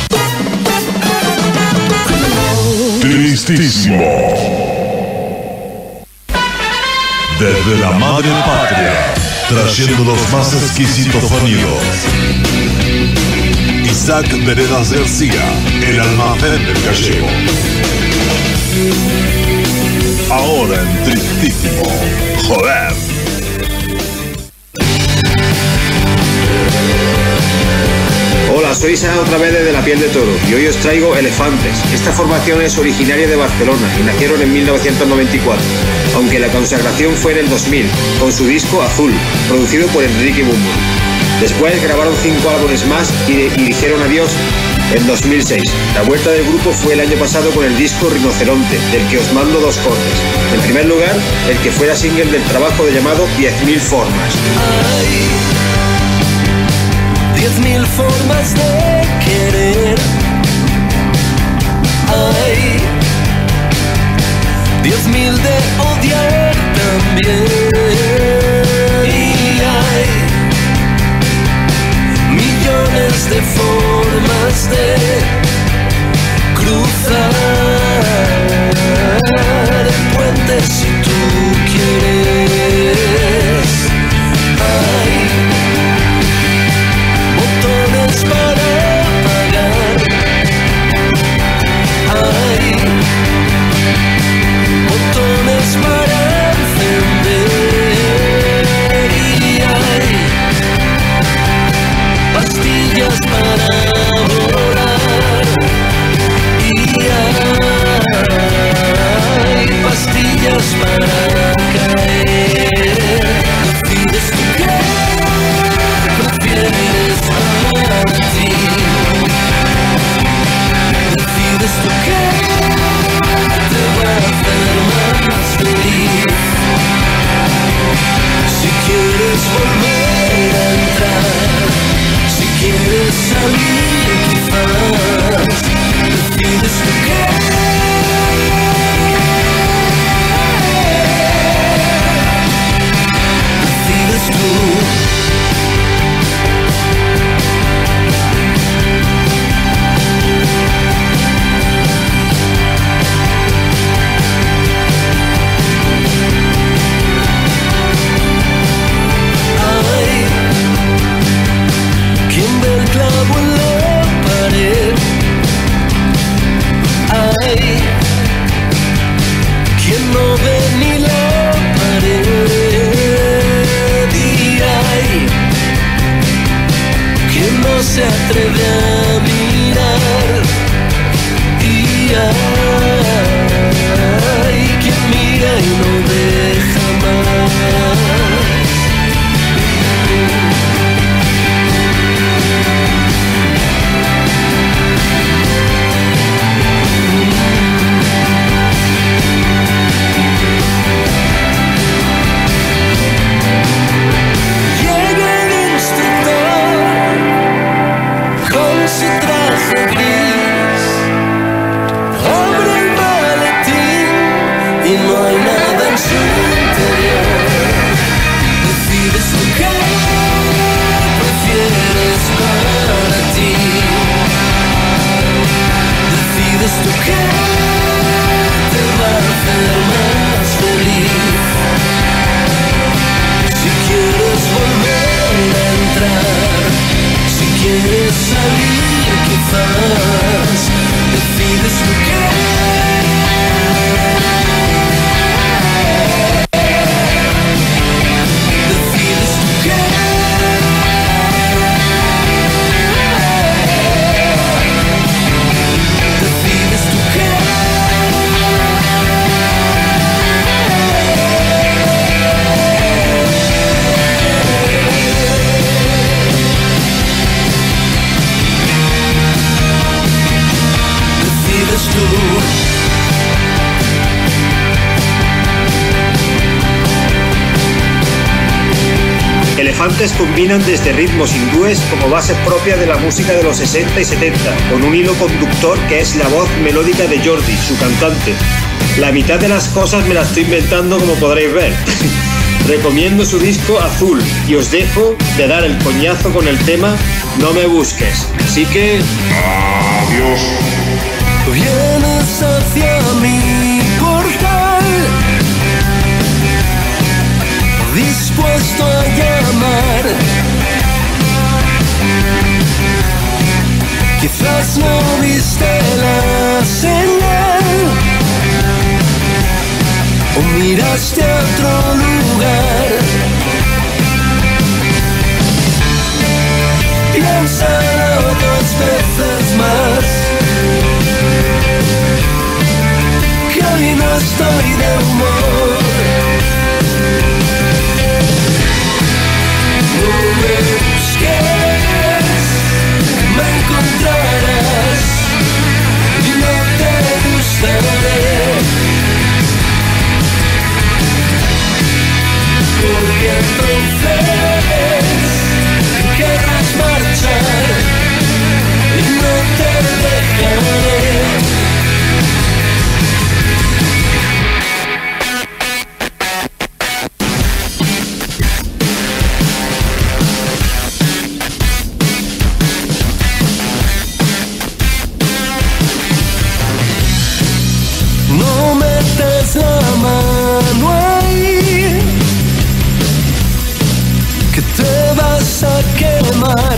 S1: Tristísimo. Desde la madre patria, trayendo los más exquisitos sonidos. Isaac Veredas García, el almacén del gallego. Ahora en Tristísimo. Joder.
S12: Hola, soy Isa otra vez desde La Piel de Toro y hoy os traigo Elefantes. Esta formación es originaria de Barcelona y nacieron en 1994, aunque la consagración fue en el 2000, con su disco Azul, producido por Enrique Bumburi. Después grabaron 5 álbumes más y dijeron adiós en 2006. La vuelta del grupo fue el año pasado con el disco Rinoceronte, del que os mando 2 cortes. En primer lugar, el que fuera single del trabajo llamado 10.000 formas.
S10: 10.000 formas de querer. Hay 10.000 de odiar también. Y hay millones de formas de cruzar el puente si tú quieres. Hay botones para apagar. Hay botones para encender. Y hay pastillas para volar. Y hay pastillas para caer. Decides tú qué prefieres para ti. Decides tú qué te va a hacer más feliz. Si quieres volver a entrar, si quieres salir quizás, decides tú qué. Decides tú. Quien ve el clavo en la pared. Hay quien no ve ni la pared. Y hay quien no se atreve a mirar. Y hay quien mira y no ve jamás. Su traje gris abre el maletín y no hay nada en su interior. Decides tú qué prefieres para ti. Decides tú qué te va a hacer más feliz. Si quieres volver a entrar, si quieres salir quizás, decides tú qué. Decides tú qué. Decides tú qué.
S12: Elefantes combinan desde ritmos hindúes como base propia de la música de los 60 y 70, con un hilo conductor que es la voz melódica de Jordi, su cantante. La mitad de las cosas me las estoy inventando, como podréis ver. Recomiendo su disco Azul y os dejo de dar el coñazo con el tema No me busques. Así que... adiós.
S10: Vienes hacia mi portal, dispuesto a llamar. Quizás no viste la señal, o miraste a otro lugar. Piénsalo 2 veces más, que hoy no estoy de humor. No me busques, que me encontrarás y no te gustaré, porque entonces querrás marchar y no te dejaré. No metas la mano ahí, que te vas a quemar.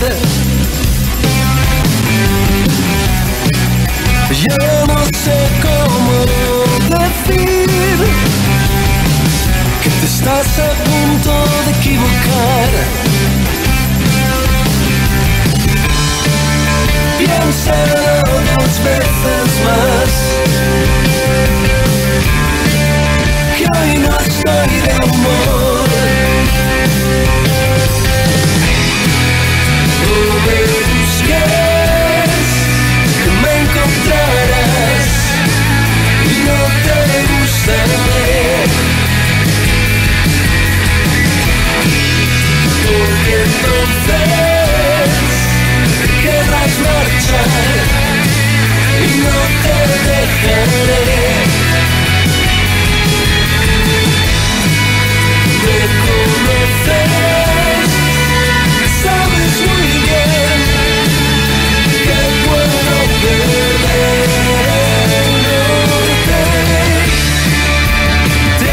S10: Ya no sé cómo decir que te estás a punto de equivocar. Piénsalo 2 veces más, que hoy no estoy de humor. No me busques, que me encontrarás y no te gustaré, porque entonces querrás marchar y no te dejaré. Me conoces, sabes muy bien que puedo perder el norte. Te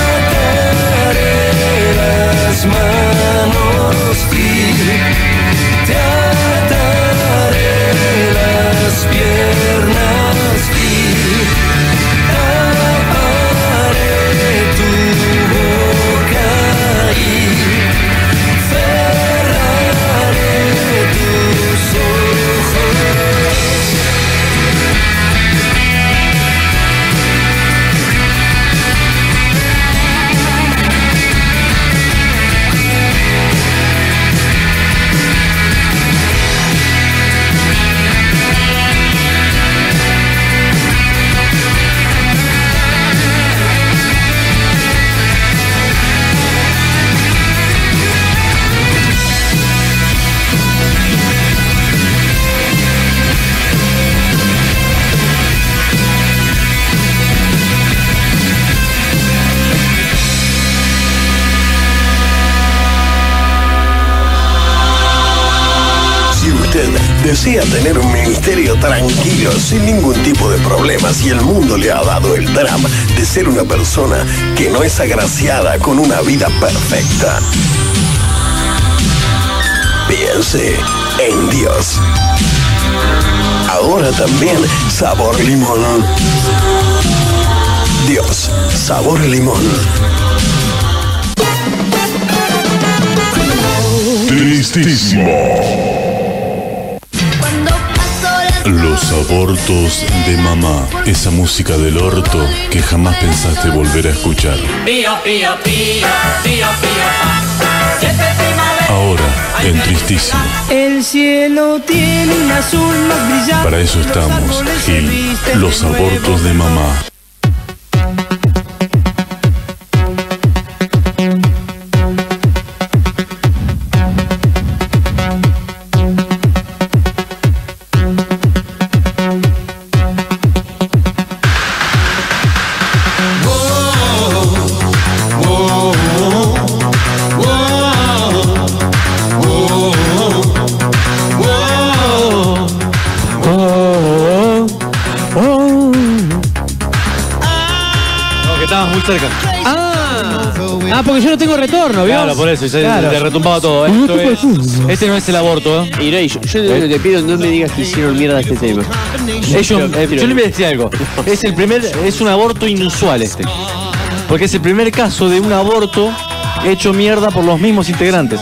S10: ataré las manos y te ataré las piernas y taparé tu boca y cerraré tus ojos.
S9: Si usted desea tener un ministerio tranquilo, sin ningún tipo de problemas, y el mundo le ha dado el drama de ser una persona que no es agraciada con una vida perfecta, piense en Dios. Ahora también sabor limón. Dios, sabor limón.
S1: Tristísimo. Los abortos de mamá. Esa música del orto que jamás pensaste volver a escuchar.
S10: Pío, pío, pío, pío, pío, pa. Siete primaveras.
S1: Ahora, en Tristísimo.
S10: El cielo tiene un azul más brillante.
S1: Para eso estamos, Gil. Los abortos de mamá.
S5: muy cerca.
S7: Porque yo no tengo retorno, ¿vio?
S5: Claro, por eso, y se
S7: Claro.
S5: te retumbaba todo. Este no es el aborto, ¿eh?
S6: Y Rey, yo te pido, no me digas que hicieron mierda este tema.
S5: Yo le voy a decir algo. Es un aborto inusual este. Porque es el primer caso de un aborto hecho mierda por los mismos integrantes.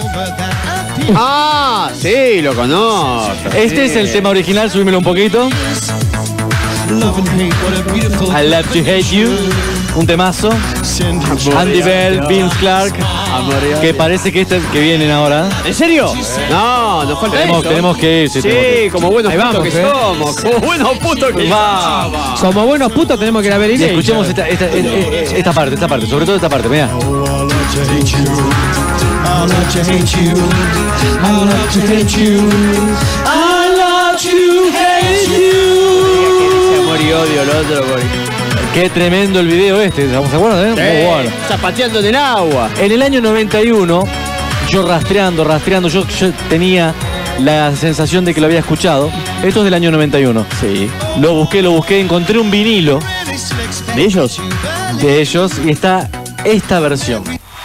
S6: Sí, lo conozco.
S5: Este es el tema original, subímelo un poquito. I Love to Hate You, un temazo. Andy Bell, Vince Clark, que parece que vienen ahora.
S6: ¿En serio? No, nos falta eso.
S5: Tenemos que ir.
S6: Sí, como buenos putos que somos. Como buenos putos que somos.
S7: Somos buenos putos, tenemos que ir a ver.
S5: Escuchemos esta parte, sobre todo esta parte, mirá.
S10: I love to hate you. I love to hate you. I love to hate you.
S6: Amor y odio, lo otro.
S5: Qué tremendo el video este, ¿se acuerdan? Muy bueno.
S6: Zapateando en el agua.
S5: En el año 91, yo rastreando, yo tenía la sensación de que lo había escuchado. Esto es del año 91.
S6: Sí.
S5: Lo busqué, encontré un vinilo.
S6: ¿De ellos?
S5: De ellos, y está esta versión.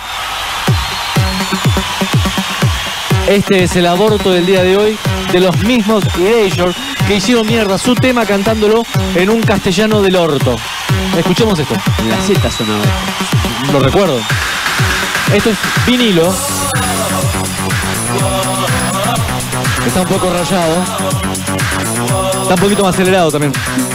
S5: Este es el aborto del día de hoy de los mismos Erasure que hicieron mierda su tema cantándolo en un castellano del orto. Escuchemos esto.
S6: En la Z sonaba.
S5: Lo recuerdo. Esto es vinilo. Está un poco rayado. Está un poquito más acelerado también.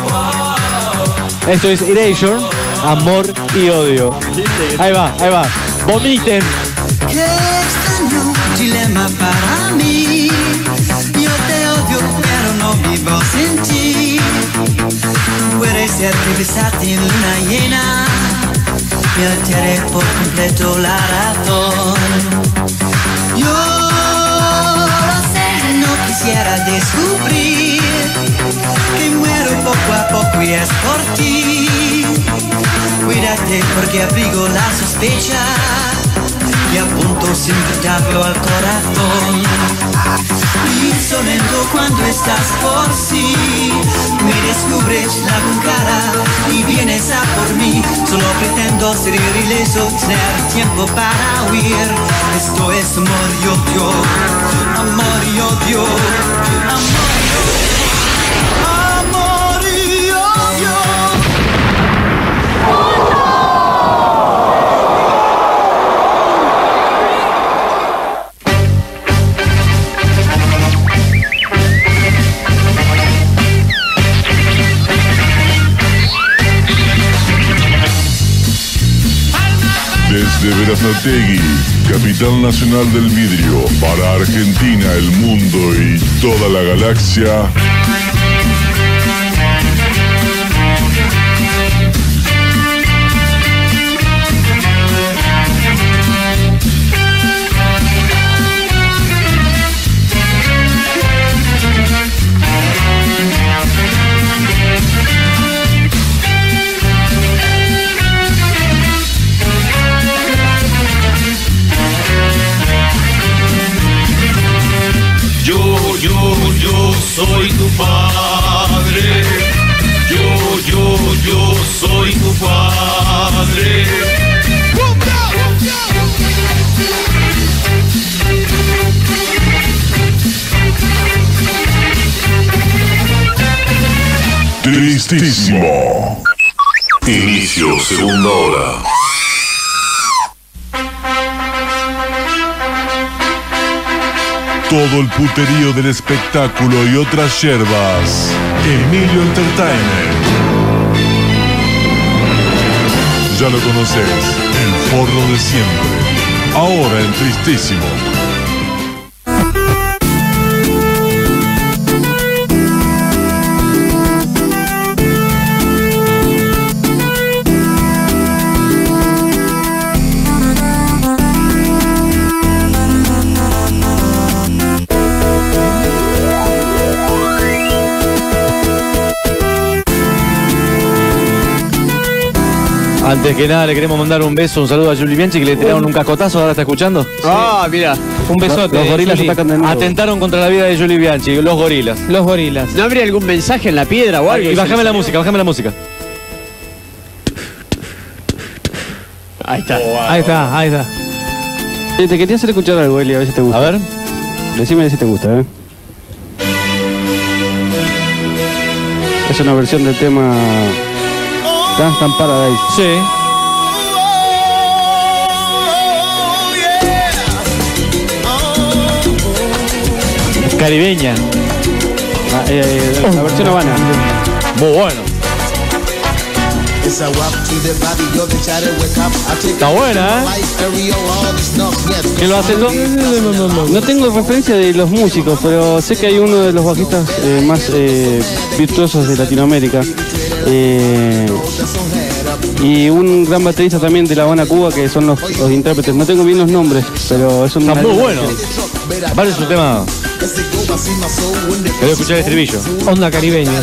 S5: Esto es Erasure, Amor y Odio. Ahí va. Vomiten.
S10: Qué extraño dilema para mí. Yo te odio, pero no vivo sin ti. Puede ser que besarte en luna llena me altere por completo la razón. Yo lo sé, no quisiera descubrir que muero poco a poco y es por ti. Cuídate porque abrigo la sospecha y apunto sin dudarlo al corazón. Insolento cuando estás por sí, me descubres la cara y vienes a por mí. Solo pretendo ser ileso, tener tiempo para huir. Esto es amor y odio, amor y odio, amor y odio.
S1: Desde Verazategui, capital nacional del vidrio, para Argentina, el mundo y toda la galaxia.
S10: Yo soy tu padre. Yo soy tu padre.
S1: Tristísimo.
S11: Inicio segunda hora.
S1: Todo el puterío del espectáculo y otras yerbas. Emilio Entertainment. Ya lo conoces, el forro de siempre. Ahora en Tristísimo.
S5: Antes que nada le queremos mandar un beso, un saludo a Julie Bianchi, que le tiraron un cascotazo, ahora está escuchando.
S6: Mira.
S7: Un besote.
S5: Los gorilas atentaron contra la vida de Julie Bianchi, los gorilas.
S7: Los gorilas.
S6: ¿No habría algún mensaje en la piedra o algo?
S5: Y bájame la música.
S6: Ahí está.
S7: Ahí está, ahí está.
S8: Te quería hacer escuchar algo, Eli, a ver si te gusta.
S5: A ver.
S8: Decime si te gusta, Es una versión del tema Gangsta Paradise.
S5: Sí. Caribeña.
S8: La versión Habana.
S5: Muy bueno. Está buena, ¿Quién lo hace eso?
S8: No tengo referencia de los músicos, pero sé que hay uno de los bajistas más virtuosos de Latinoamérica. Y un gran baterista también de La Habana, Cuba, que son los intérpretes. No tengo bien los nombres, pero es un...
S5: Está muy bueno. Aparte es un tema... Quiero escuchar el estribillo.
S7: Onda caribeña.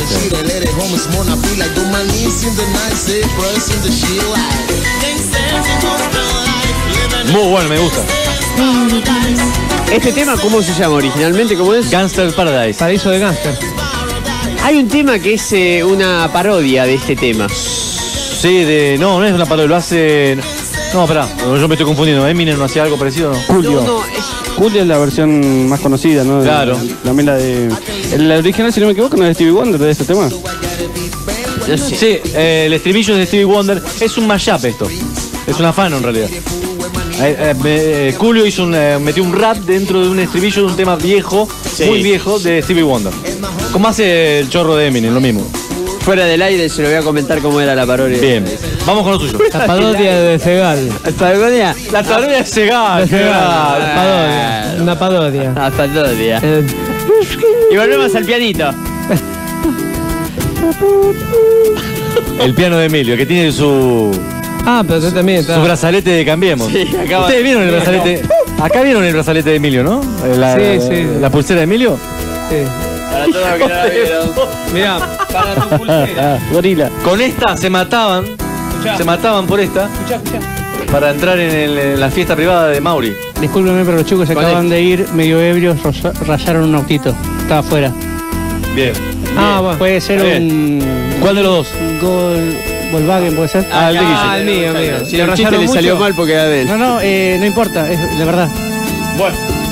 S5: Muy bueno, me gusta.
S6: ¿Este tema cómo se llama originalmente? ¿Cómo es?
S5: Gangster Paradise.
S7: Paraíso de Gangster.
S6: Hay un tema que es una parodia de este tema.
S5: Sí, no es una parodia, lo hace... No, espera, yo me estoy confundiendo. ¿Eminem no hacía algo parecido o no?
S8: Julio. Julio es la versión más conocida, ¿no?
S5: Claro.
S8: También la de... La original, si no me equivoco, no es de Stevie Wonder de este tema.
S5: Sí, el estribillo es de Stevie Wonder. Es un mashup esto. Es un afano en realidad. Julio metió un rap dentro de un estribillo de un tema viejo, muy viejo, de Stevie Wonder. Como hace el chorro de Eminem, lo mismo.
S6: Fuera del aire se lo voy a comentar cómo era la parodia.
S5: Bien, vamos con lo tuyo.
S7: La parodia de Segal.
S6: ¿La parodia?
S5: La parodia de Segal.
S7: Parodia. Una parodia.
S6: La parodia. Y volvemos al pianito.
S5: El piano de Emilio, que tiene su...
S7: Ah, pero tú también está.
S5: Su brazalete de Cambiemos.
S6: Sí,
S5: Ustedes vieron el brazalete. Acá vieron el brazalete de Emilio, ¿no?
S7: Sí.
S5: La pulsera de Emilio.
S7: Sí.
S6: Para todo lo que no la vieron.
S7: Mirá, para tu pulsera.
S8: Gorila.
S5: Con esta se mataban. Se mataban por esta.
S7: Escuchá.
S5: Para entrar en la fiesta privada de Mauri.
S7: Discúlpeme, pero los chicos se acaban de ir medio ebrios, rayaron un autito. Estaba afuera.
S5: Bien.
S7: Ah, bueno. Puede ser un...
S5: ¿Cuál de los dos?
S7: Volkswagen, ¿puede ser?
S5: Ah, el de Guille.
S7: El mío.
S6: Si el chiste le salió mal porque era de él.
S7: No, no importa, es de verdad.
S5: Bueno.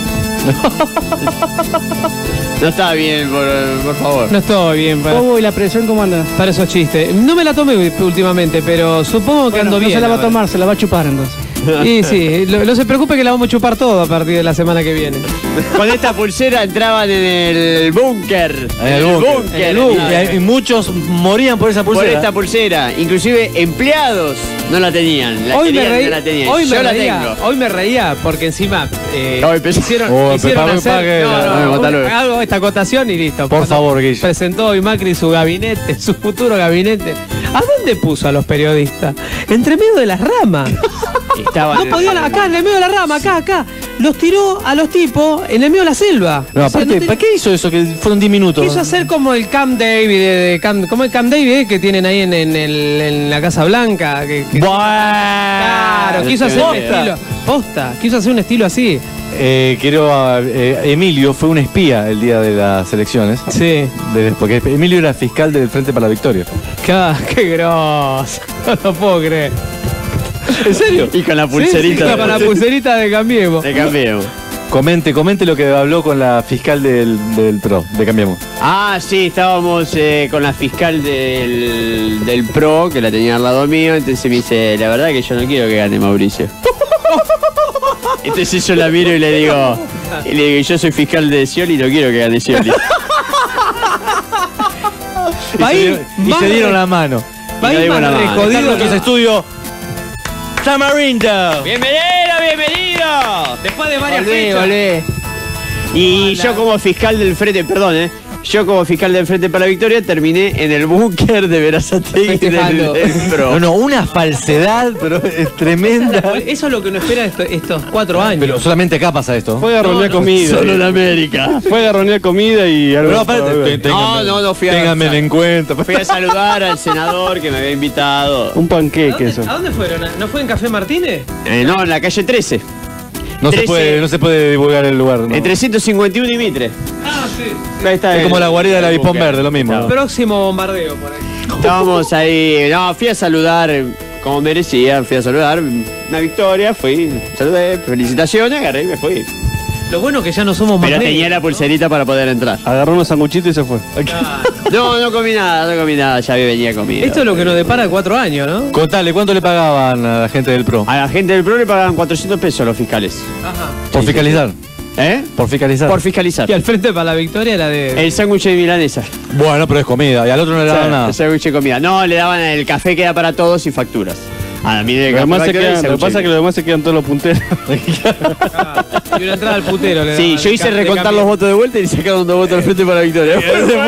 S6: No está bien, por favor.
S7: No estoy bien.
S13: ¿Y la presión cómo anda?
S7: Para esos chistes. No me la tomé últimamente, pero supongo que ando bien.
S13: No se la va a tomar, se la va a chupar entonces.
S7: Y sí, no se preocupe que la vamos a chupar todo a partir de la semana que viene.
S6: Con esta pulsera entraban en el búnker.
S5: En el búnker. Y muchos morían por esa pulsera.
S6: Por esta pulsera. Inclusive empleados no la tenían.
S7: Hoy me reí.
S6: No la tenían.
S7: Hoy
S6: Yo
S7: me
S6: la
S7: reía.
S6: tengo.
S7: Hoy me reía porque encima
S5: hicieron
S7: hacer algo esta acotación y listo.
S5: Por favor, Guille.
S7: Presentó hoy Macri su gabinete, su futuro gabinete. ¿A dónde puso a los periodistas? Entre medio de las ramas. No podían, acá, en el medio de la rama, acá. Los tiró a los tipos en el medio de la selva.
S5: No, aparte, ¿para qué hizo eso? Que fueron 10 minutos.
S7: Quiso hacer como el Camp David, como el Camp David que tienen ahí en la Casa Blanca. Claro, quiso hacer un estilo. Posta, quiso hacer un estilo así.
S5: Emilio fue un espía el día de las elecciones.
S7: Sí.
S5: Porque Emilio era fiscal del Frente para la Victoria.
S7: ¡Qué grosso! No lo puedo creer.
S5: ¿En serio?
S6: Y con la pulserita.
S7: Sí, con la pulserita de Cambiemos.
S6: De Cambiemos.
S5: Comente lo que habló con la fiscal del PRO, de Cambiemos.
S6: Ah, sí, estábamos con la fiscal del PRO, que la tenía al lado mío, entonces me dice, la verdad que yo no quiero que gane Mauricio. Entonces yo la miro y le digo, yo soy fiscal de Scioli y no quiero que gane Scioli.
S5: Y se dieron la mano.
S7: País más recodido
S5: en los estudios. Tamarindo.
S6: Bienvenido.
S7: Después de varias
S6: Volvé. Y yo como fiscal del frente, yo como fiscal del Frente para la Victoria terminé en el búnker de Berazategui del PRO.
S5: No, una falsedad, pero es tremenda.
S7: Eso es lo que nos espera estos 4 años.
S5: Pero solamente acá pasa esto.
S8: Fue a garronear comida.
S6: Solo en América.
S8: Fue a garronear comida y algo.
S5: No, aparte,
S6: no fui a...
S5: Ténganme en cuenta.
S6: Fui a saludar al senador que me había invitado.
S8: Un panqueque eso.
S7: ¿A dónde fueron? ¿No fue en Café Martínez?
S6: No, en la calle 13.
S5: No se puede divulgar el lugar. ¿No?
S6: Entre 151 y Mitre.
S7: Ah, sí.
S6: Ahí está.
S5: Es como la guarida de la Avispón Verde, lo mismo.
S7: Próximo bombardeo por ahí.
S6: Estábamos ahí. No, fui a saludar como merecía, fui a saludar, una victoria, fui, saludé, felicitaciones, agarré y me fui.
S7: Lo bueno que ya no somos más
S6: Pero
S7: negros.
S6: tenía la pulserita para poder entrar.
S8: Agarró unos sanguchitos y se fue.
S6: No comí nada, ya venía comido.
S7: Esto es lo que nos depara 4 años, ¿no?
S5: Contale, ¿cuánto le pagaban a la gente del PRO?
S6: A la gente del PRO le pagaban 400 pesos a los fiscales.
S7: Ajá.
S5: Por fiscalizar.
S6: ¿Eh?
S5: Por fiscalizar.
S6: Por fiscalizar.
S7: Y al frente para la victoria era de.
S6: El sándwich de milanesa.
S5: Bueno, pero es comida. Y al otro no le daban nada.
S6: El sándwich de comida. No, le daban el café que da para todos y facturas. A mí de
S8: Lo demás se quedan- lo que pasa es que los demás se quedan todos los punteros.
S7: Y una entrada al putero. le
S6: Sí,
S7: daban
S6: yo hice
S7: de
S6: recontar
S7: cambio.
S6: los votos de vuelta y sacaron 2 votos al frente para la victoria.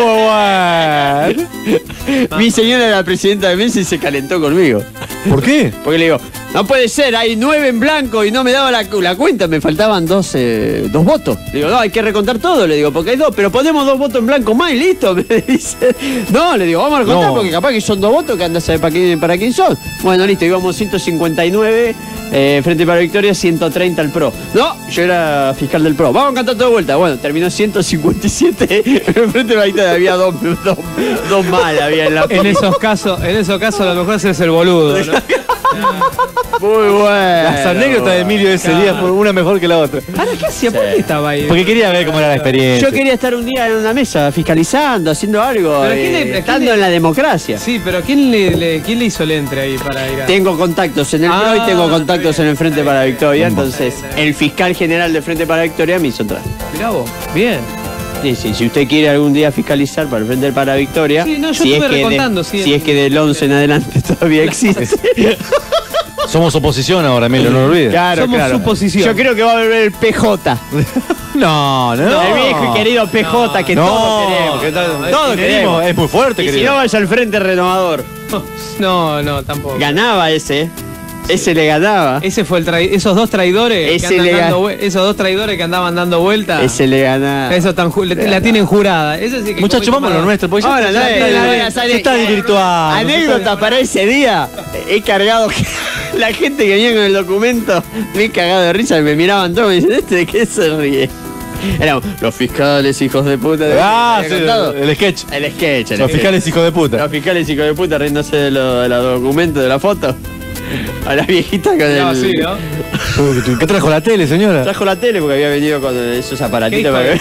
S6: Mi señora era presidenta de mesa y se calentó conmigo.
S5: ¿Por qué?
S6: Porque le digo, no puede ser, hay 9 en blanco y no me daba la cuenta, me faltaban 2 votos. Le digo, no, hay que recontar todo, le digo, porque hay 2, pero ponemos 2 votos en blanco más y listo, me dice. No, le digo, vamos a recontar
S5: No.
S6: porque capaz que son 2 votos que anda a saber para quién son. Bueno, listo, íbamos 159 frente para Victoria, 130 al PRO. No, yo era fiscal del PRO. Vamos a cantar todo de vuelta. Bueno, terminó 157 frente para Victoria, había dos mal, había en la
S7: En esos casos, a lo mejor ese es el boludo, ¿no?
S6: Muy bueno.
S5: Las anécdotas de Emilio de ese día fue una mejor que la otra.
S7: Ahora, ¿qué hacía? ¿Por qué estaba ahí?
S5: Porque quería ver cómo era la experiencia.
S6: Yo quería estar un día en una mesa fiscalizando, haciendo algo,
S7: Pero ¿quién le-
S6: estando en la democracia.
S7: Sí, pero ¿quién le hizo el entre ahí para ir a.?
S6: Tengo contactos en el PRO y tengo contactos en el Frente para Victoria, entonces el fiscal general del Frente para Victoria me hizo entrar.
S7: Mirá vos, bien.
S6: Sí, si usted quiere algún día fiscalizar para el Frente para Victoria,
S7: Sí, no, yo
S6: si,
S7: estuve
S6: es que
S7: recontando, sí,
S6: si es que del 11 en adelante todavía existe.
S5: Somos oposición ahora, Emilio, no lo olvides.
S6: Claro,
S7: Somos
S6: claro.
S7: suposición.
S6: Yo creo que va a volver el PJ.
S5: No.
S6: El viejo y querido PJ que todos queremos.
S5: ¿qué tal?
S6: Todos
S5: El
S6: queremos.
S5: kirchnerismo es muy fuerte,
S6: Y si
S5: querido.
S6: no, vaya al Frente Renovador.
S7: No, tampoco.
S6: Ganaba ese. Ese le ganaba.
S7: Ese fue esos dos traidores
S6: Ese le
S7: esos dos traidores que andaban dando vueltas.
S6: Ese le ganaba.
S7: Eso la tienen jurada. Eso sí que
S5: Muchachos, vamos a lo nuestro, porque ya
S6: Ahora,
S5: se está desvirtuando.
S6: Anécdota para ese día. He cargado. La gente que venía con el documento me he cagado de risa y me miraban todos y me dicen, ¿de qué se ríe? Éramos los fiscales hijos de puta.
S5: Ah,
S6: ¿Te
S5: sí,
S6: había contado?
S5: el sketch.
S6: El sketch.
S5: Los fiscales hijos de puta.
S6: Los fiscales hijos de puta riéndose de los documentos de la foto. A la viejita con
S7: No,
S6: el.
S7: sí, ¿no?
S5: ¿Qué trajo la tele, señora?
S6: Trajo la tele porque había venido con esos
S7: ¿Qué
S6: aparatitos
S7: hijo
S6: para
S7: de
S6: ver.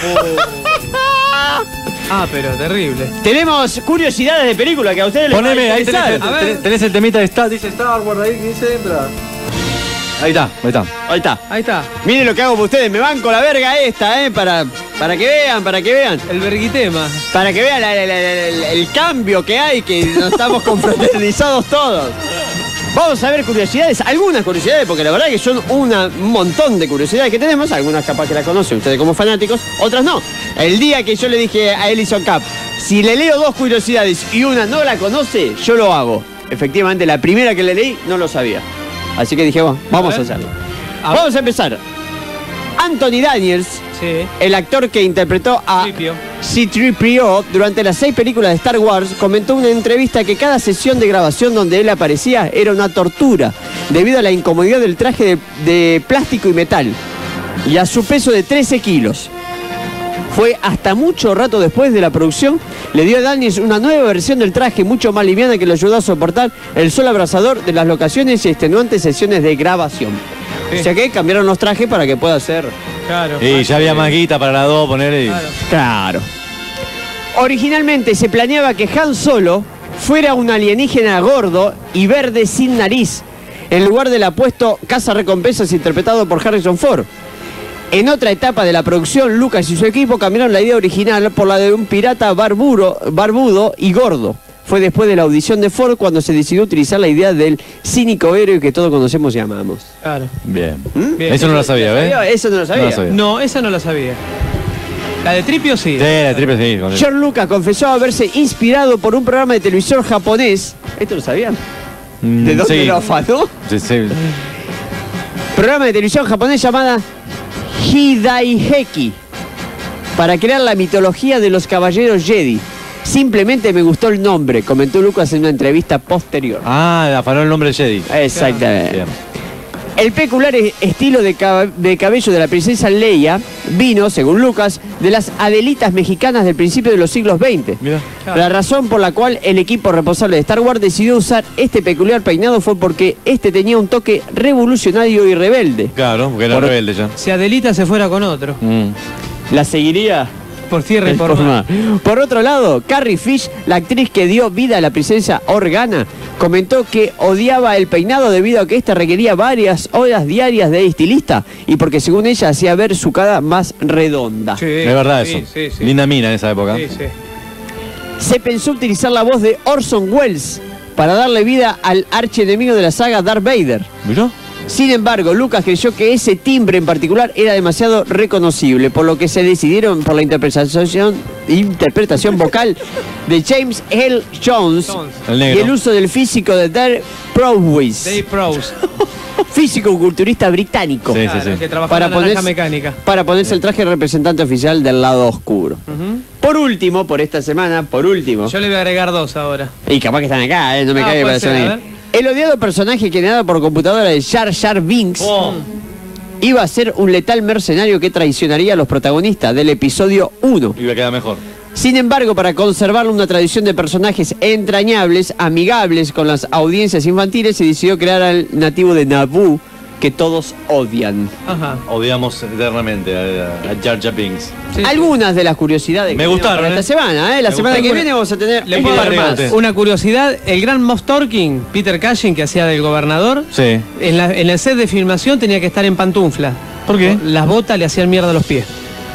S7: Ah, pero terrible.
S6: Tenemos curiosidades de película que a ustedes les va a
S5: Poneme, ahí
S6: interesar.
S5: tenés el temita de Star, dice Star Wars ahí, dice entra. Ahí está.
S6: Ahí está. Miren lo que hago por ustedes, me van con la verga esta, para que vean.
S7: El verguitema.
S6: Para que vean el cambio que hay, que nos estamos confraternizados todos. Vamos a ver curiosidades, algunas curiosidades, porque la verdad que son un montón de curiosidades que tenemos, algunas capaz que las conocen ustedes como fanáticos, otras no. El día que yo le dije a Ellison Cap, si le leo 2 curiosidades y una no la conoce, yo lo hago. Efectivamente, la primera que le leí no lo sabía. Así que dije, bueno, vamos a hacerlo. Vamos a empezar. Anthony Daniels, el actor que interpretó a C-3PO durante las 6 películas de Star Wars, comentó en una entrevista que cada sesión de grabación donde él aparecía era una tortura, debido a la incomodidad del traje de plástico y metal, y a su peso de 13 kilos. Fue hasta mucho rato después de la producción, le dio a Daniels una nueva versión del traje mucho más liviana que lo ayudó a soportar el sol abrasador de las locaciones y extenuantes sesiones de grabación. O sea que cambiaron los trajes para que pueda ser...
S7: Claro.
S5: Y ya había más guita para las dos, ponerle y...
S6: Claro. Originalmente se planeaba que Han Solo fuera un alienígena gordo y verde sin nariz, en lugar del apuesto cazarrecompensas interpretado por Harrison Ford. En otra etapa de la producción, Lucas y su equipo cambiaron la idea original por la de un pirata barbudo y gordo. Fue después de la audición de Ford cuando se decidió utilizar la idea del cínico héroe que todos conocemos y amamos.
S7: Claro.
S5: Bien.
S7: Bien.
S5: Eso no lo sabía, ¿ves?
S6: Eso no lo sabía.
S7: No, esa no la sabía. La de Tripio sí.
S5: Sí, la triple sí. con-
S6: George Lucas confesó haberse inspirado por un programa de televisión japonés. ¿Esto lo sabían? ¿De dónde
S5: sí.
S6: lo afanó?
S5: Sí.
S6: Programa de televisión japonés llamada Hidaiheki, para crear la mitología de los caballeros Jedi. Simplemente me gustó el nombre, comentó Lucas en una entrevista posterior.
S5: Ah, afanó el nombre de Jedi.
S6: Exactamente.
S5: Bien.
S6: El peculiar estilo de cabello de la princesa Leia vino, según Lucas, de las Adelitas mexicanas del principio de los siglos XX.
S5: Mira.
S6: La razón por la cual el equipo responsable de Star Wars decidió usar este peculiar peinado fue porque este tenía un toque revolucionario y rebelde.
S5: Claro, porque era rebelde ya.
S7: Si Adelita se fuera con otro.
S6: La seguiría
S7: por tierra y por mar.
S6: Por otro lado, Carrie Fish, la actriz que dio vida a la princesa Organa, comentó que odiaba el peinado debido a que este requería varias horas diarias de estilista y porque según ella hacía ver su cara más redonda.
S5: Sí, es verdad eso. Sí. Linda mina en esa época.
S7: Sí.
S6: Se pensó utilizar la voz de Orson Welles para darle vida al archienemigo de la saga, Darth Vader.
S5: ¿Miró?
S6: Sin embargo, Lucas creyó que ese timbre en particular era demasiado reconocible, por lo que se decidieron por la interpretación vocal de James Earl Jones y el uso del físico de Dave Prowse, físico-culturista británico,
S7: que trabajaba en la naranja mecánica.
S6: Para ponerse el traje de representante oficial del lado oscuro. Por último, por esta semana, yo
S7: le voy a agregar 2 ahora.
S6: Y capaz que están acá, no me caiga para ser. El odiado personaje generado por computadora de Jar Jar Binks iba a ser un letal mercenario que traicionaría a los protagonistas del episodio 1.
S5: Iba a quedar mejor.
S6: Sin embargo, para conservar una tradición de personajes entrañables, amigables con las audiencias infantiles, se decidió crear al nativo de Naboo, que todos odian.
S5: Odiamos eternamente a Jar Jar Binks.
S6: Algunas de las curiosidades
S5: me gustaron
S6: para esta semana, La semana que viene vamos a tener
S7: más. Una curiosidad, el gran Moff Tarkin, Peter Cushing, que hacía del gobernador, en el set de filmación tenía que estar en pantufla.
S5: ¿Por qué?
S7: Las botas le hacían mierda a los pies.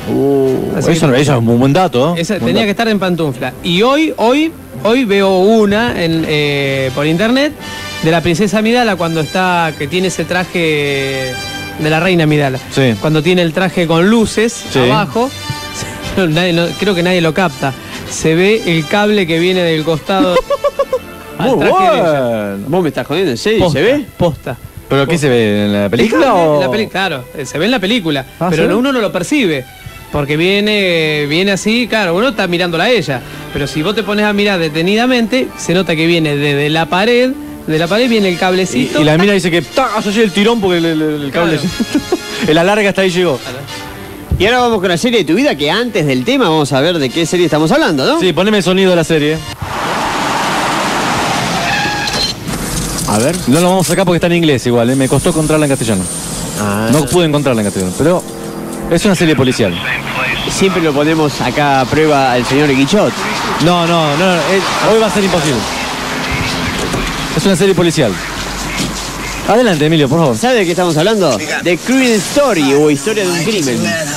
S5: Eso es un buen dato.
S7: Tenía que estar en pantufla. Y hoy veo una por internet de la princesa Amidala que tiene ese traje de la reina Amidala.
S5: Sí.
S7: Cuando tiene el traje con luces abajo, creo que nadie lo capta. Se ve el cable que viene del costado.
S6: Muy bueno. ¿Vos me estás jodiendo en serio?
S7: Posta,
S6: ¿Se ve?
S7: Posta.
S5: ¿Pero qué se ve? ¿En la película o...?
S7: Claro, se ve en la película, pero uno no lo percibe. Porque viene así, claro, uno está mirándola a ella. Pero si vos te pones a mirar detenidamente, se nota que viene desde la pared. De la pared viene el cablecito.
S5: Y la mina dice que hace así el tirón porque el cable. El alarga hasta ahí llegó.
S6: Y ahora vamos con la serie de tu vida, que antes del tema vamos a ver de qué serie estamos hablando, ¿no?
S5: Sí, poneme el sonido de la serie.
S6: A ver.
S5: No lo vamos a sacar porque está en inglés igual, me costó encontrarla en castellano. No pude encontrarla en castellano, pero es una serie policial.
S6: Siempre lo ponemos acá a prueba al señor Guichot.
S5: No, hoy va a ser imposible. Es una serie policial. Adelante, Emilio, por favor.
S6: ¿Sabe de qué estamos hablando? De Crime Story o Historia de un Crimen.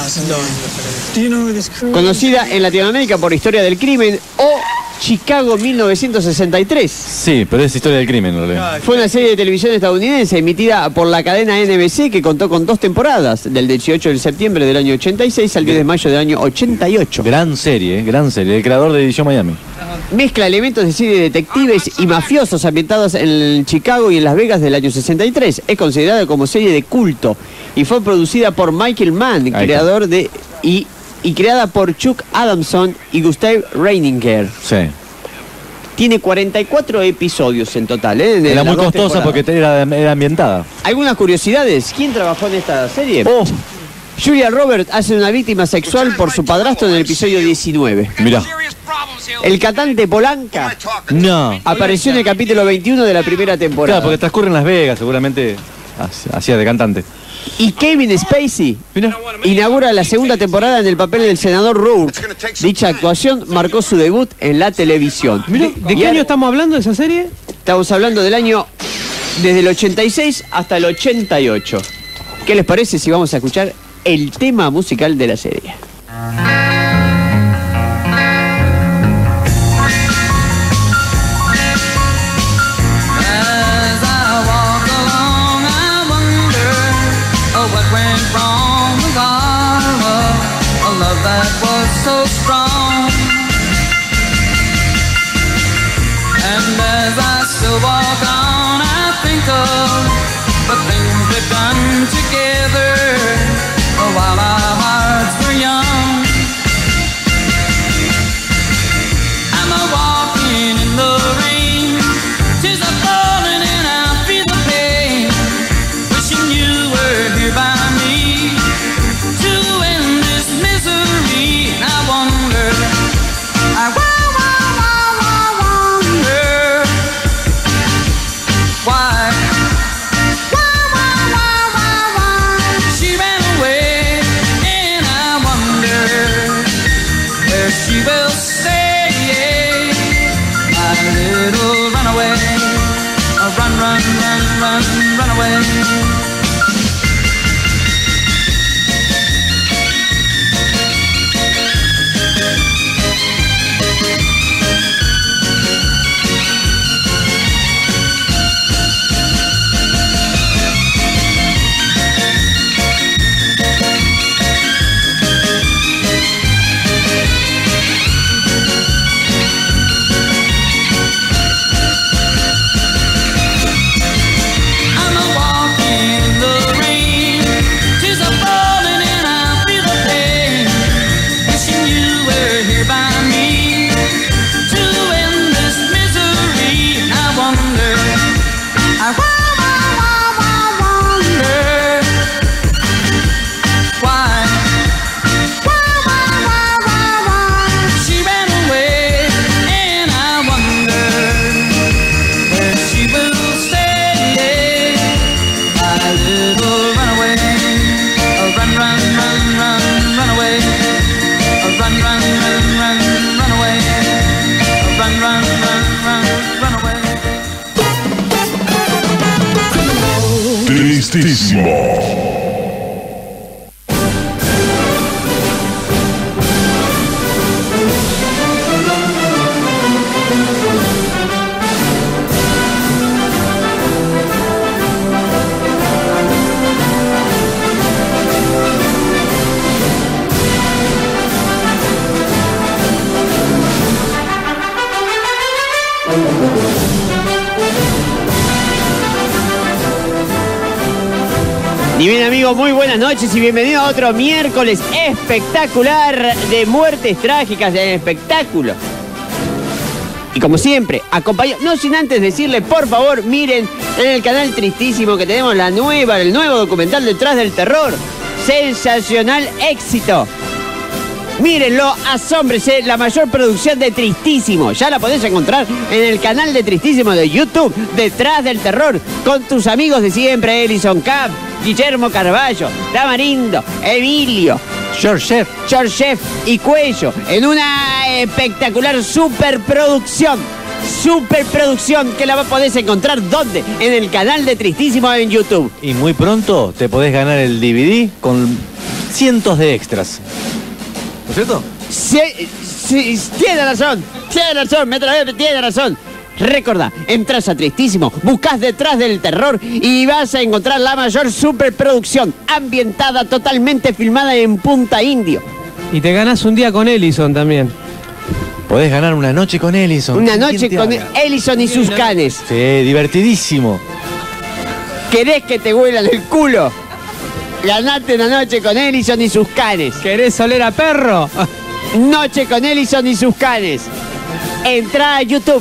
S6: Conocida en Latinoamérica por Historia del Crimen o Chicago 1963.
S5: Sí, pero es Historia del Crimen, en realidad.
S6: Fue una serie de televisión estadounidense emitida por la cadena NBC que contó con 2 temporadas, del 18 de septiembre del año 86 al 10 de mayo del año 88.
S5: Gran serie, el creador de Edición Miami.
S6: Mezcla elementos de serie de detectives y mafiosos ambientados en Chicago y en Las Vegas del año 63. Es considerada como serie de culto y fue producida por Michael Mann, creador de... Y creada por Chuck Adamson y Gustav Reininger.
S5: Sí.
S6: Tiene 44 episodios en total.
S5: Era muy costosa porque era ambientada.
S6: Algunas curiosidades. ¿Quién trabajó en esta serie? Julia Roberts hace una víctima sexual por su padrastro en el episodio 19.
S5: Mirá.
S6: El cantante Polanca apareció en el capítulo 21 de la primera temporada.
S5: Claro, porque transcurre en Las Vegas, seguramente hacía de cantante.
S6: Y Kevin Spacey inaugura la segunda temporada en el papel del senador Rourke. Dicha actuación marcó su debut en la televisión.
S7: ¿De qué año estamos hablando de esa serie?
S6: Estamos hablando del año desde el 86 hasta el 88. ¿Qué les parece si vamos a escuchar el tema musical de la serie?
S10: Wishing you
S1: Tristísimo.
S6: Y bien amigos, muy buenas noches y bienvenidos a otro miércoles espectacular de muertes trágicas en el espectáculo. Y como siempre, acompañado, no sin antes decirle, por favor, miren en el canal Tristísimo que tenemos el nuevo documental Detrás del Terror. Sensacional éxito. Mírenlo, asómbrese, la mayor producción de Tristísimo. Ya la podés encontrar en el canal de Tristísimo de YouTube, Detrás del Terror, con tus amigos de siempre, Ellison Cap, Guillermo Carballo, Tamarindo, Emilio, George Chef y Cuello, en una espectacular superproducción que la podés encontrar, ¿dónde? En el canal de Tristísimo en YouTube.
S5: Y muy pronto te podés ganar el DVD con cientos de extras. ¿No es cierto?
S6: Sí, tiene razón, tiene razón. Recordá, entras a Tristísimo, buscás Detrás del Terror y vas a encontrar la mayor superproducción, ambientada, totalmente filmada en Punta Indio.
S7: Y te ganás un día con Ellison también.
S5: Podés ganar una noche con Ellison.
S6: Una noche con Ellison y sus canes.
S5: Sí, divertidísimo.
S6: ¿Querés que te huelan el culo? Ganate una noche con Ellison y sus canes.
S7: ¿Querés oler a perro?
S6: Noche con Ellison y sus canes. Entrá a YouTube,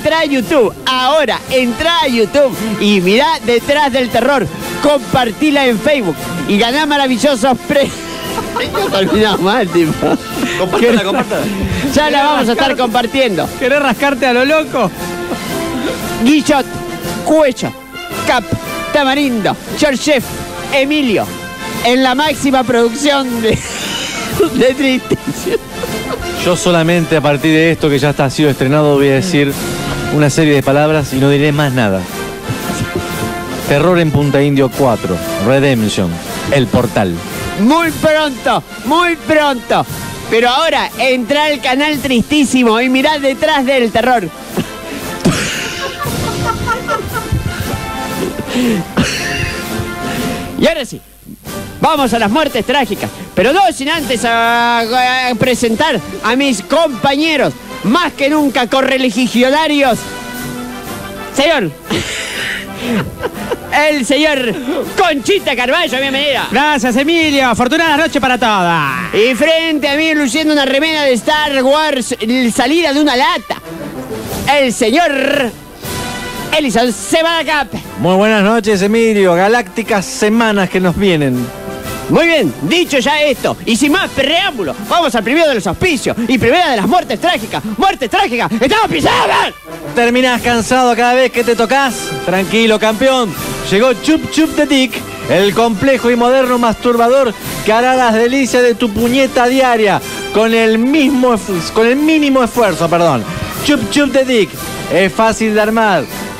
S6: ahora, entrá a YouTube y mirá Detrás del Terror, compartila en Facebook y ganá maravillosos premios. No terminás mal, tipo.
S5: Compártela.
S6: Ya la vamos a estar compartiendo.
S7: ¿Querés rascarte a lo loco?
S6: Guillot, Cuello, Cap, Tamarindo, George Chef, Emilio, en la máxima producción de Tristísimo.
S5: Yo solamente a partir de esto que ya ha sido estrenado voy a decir una serie de palabras y no diré más nada. Terror en Punta Indio 4, Redemption, El Portal.
S6: Muy pronto. Pero ahora, entra al canal Tristísimo y mirá Detrás del Terror. Y ahora sí, vamos a las muertes trágicas, pero no sin antes a presentar a mis compañeros, más que nunca correligionarios. El señor Conchita Carballo, bienvenida.
S7: Gracias, Emilio. Afortunada noche para todas.
S6: Y frente a mí, luciendo una remera de Star Wars, salida de una lata, el señor Ellison Sebadacap.
S5: Muy buenas noches, Emilio. Galácticas semanas que nos vienen.
S6: Muy bien, dicho ya esto, y sin más preámbulo, vamos al primero de los auspicios y primera de las muertes trágicas. ¡Muertes trágicas! ¡Estamos pisadas!
S5: ¿Terminás cansado cada vez que te tocas? Tranquilo, campeón. Llegó Chup Chup the Dick, el complejo y moderno masturbador que hará las delicias de tu puñeta diaria con el mínimo esfuerzo. Chup Chup the Dick es fácil de armar.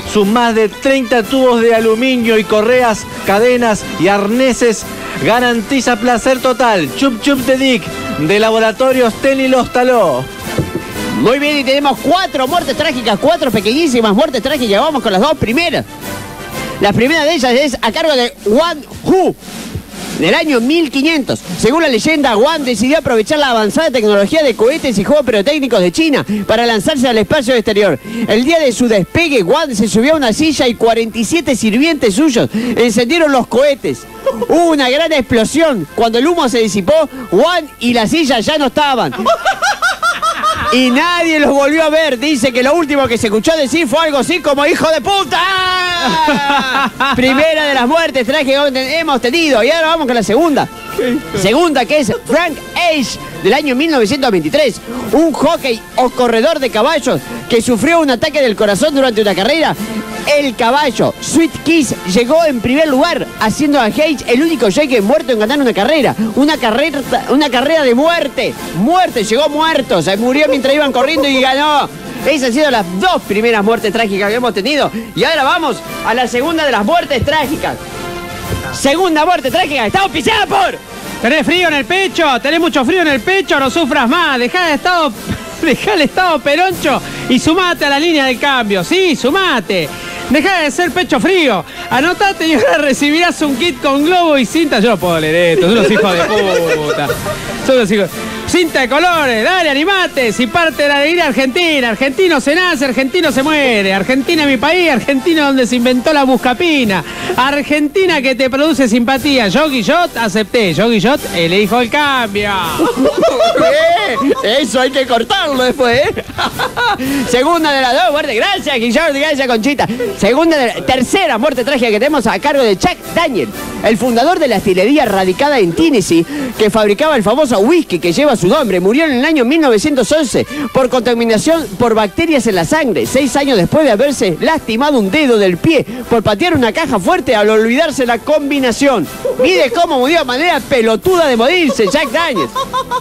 S5: sus más de 30 tubos de aluminio y correas, cadenas y arneses garantiza placer total. Chup Chup de Dick, de Laboratorios Tenny Los Taló.
S6: Muy bien, y tenemos 4 muertes trágicas, 4 pequeñísimas muertes trágicas. Vamos con las 2 primeras. La primera de ellas es a cargo de Wang Hu. En el año 1500, según la leyenda, Wang decidió aprovechar la avanzada tecnología de cohetes y juegos pirotécnicos de China para lanzarse al espacio exterior. El día de su despegue, Wang se subió a una silla y 47 sirvientes suyos encendieron los cohetes. Hubo una gran explosión. Cuando el humo se disipó, Wang y la silla ya no estaban. Y nadie los volvió a ver. Dice que lo último que se escuchó decir fue algo así como ¡hijo de puta! Primera de las muertes trágicas que hemos tenido. Y ahora vamos con la segunda. Segunda, que es Frank Age, del año 1923. Un jockey o corredor de caballos que sufrió un ataque del corazón durante una carrera. El caballo Sweet Kiss llegó en primer lugar, haciendo a Hayes el único jockey muerto en ganar una carrera. Una carrera de muerte. Muerte, llegó muerto. Se murió mientras iban corriendo y ganó. Esas han sido las 2 primeras muertes trágicas que hemos tenido. Y ahora vamos a la segunda de las muertes trágicas. Segunda muerte trágica. Está auspiciada por...
S7: ¿Tenés frío en el pecho? ¿Tenés mucho frío en el pecho? No sufras más. Dejá el estado peroncho y sumate a la línea del cambio. Sí, sumate. Dejá de ser pecho frío. Anotate y ahora recibirás un kit con globo y cinta. Yo no puedo leer esto. Son los hijos de puta. Son los hijos... Cinta de colores, dale, animate. Si parte de la alegría argentina. Argentino se nace, argentino se muere. Argentina es mi país, Argentina donde se inventó la buscapina. Argentina que te produce simpatía. Yo, Guillot, acepté. Yo, Guillot, elijo el cambio.
S6: Eso hay que cortarlo después, ¿eh? Segunda de las 2 muertes. Gracias, Guillot, gracias, Conchita. Tercera muerte trágica que tenemos a cargo de Chuck Daniel, el fundador de la destilería radicada en Tennessee, que fabricaba el famoso whisky que lleva su nombre. Murió en el año 1911 por contaminación por bacterias en la sangre, 6 años después de haberse lastimado un dedo del pie por patear una caja fuerte al olvidarse la combinación. Mire cómo murió de manera pelotuda de morirse Chuck Daniels.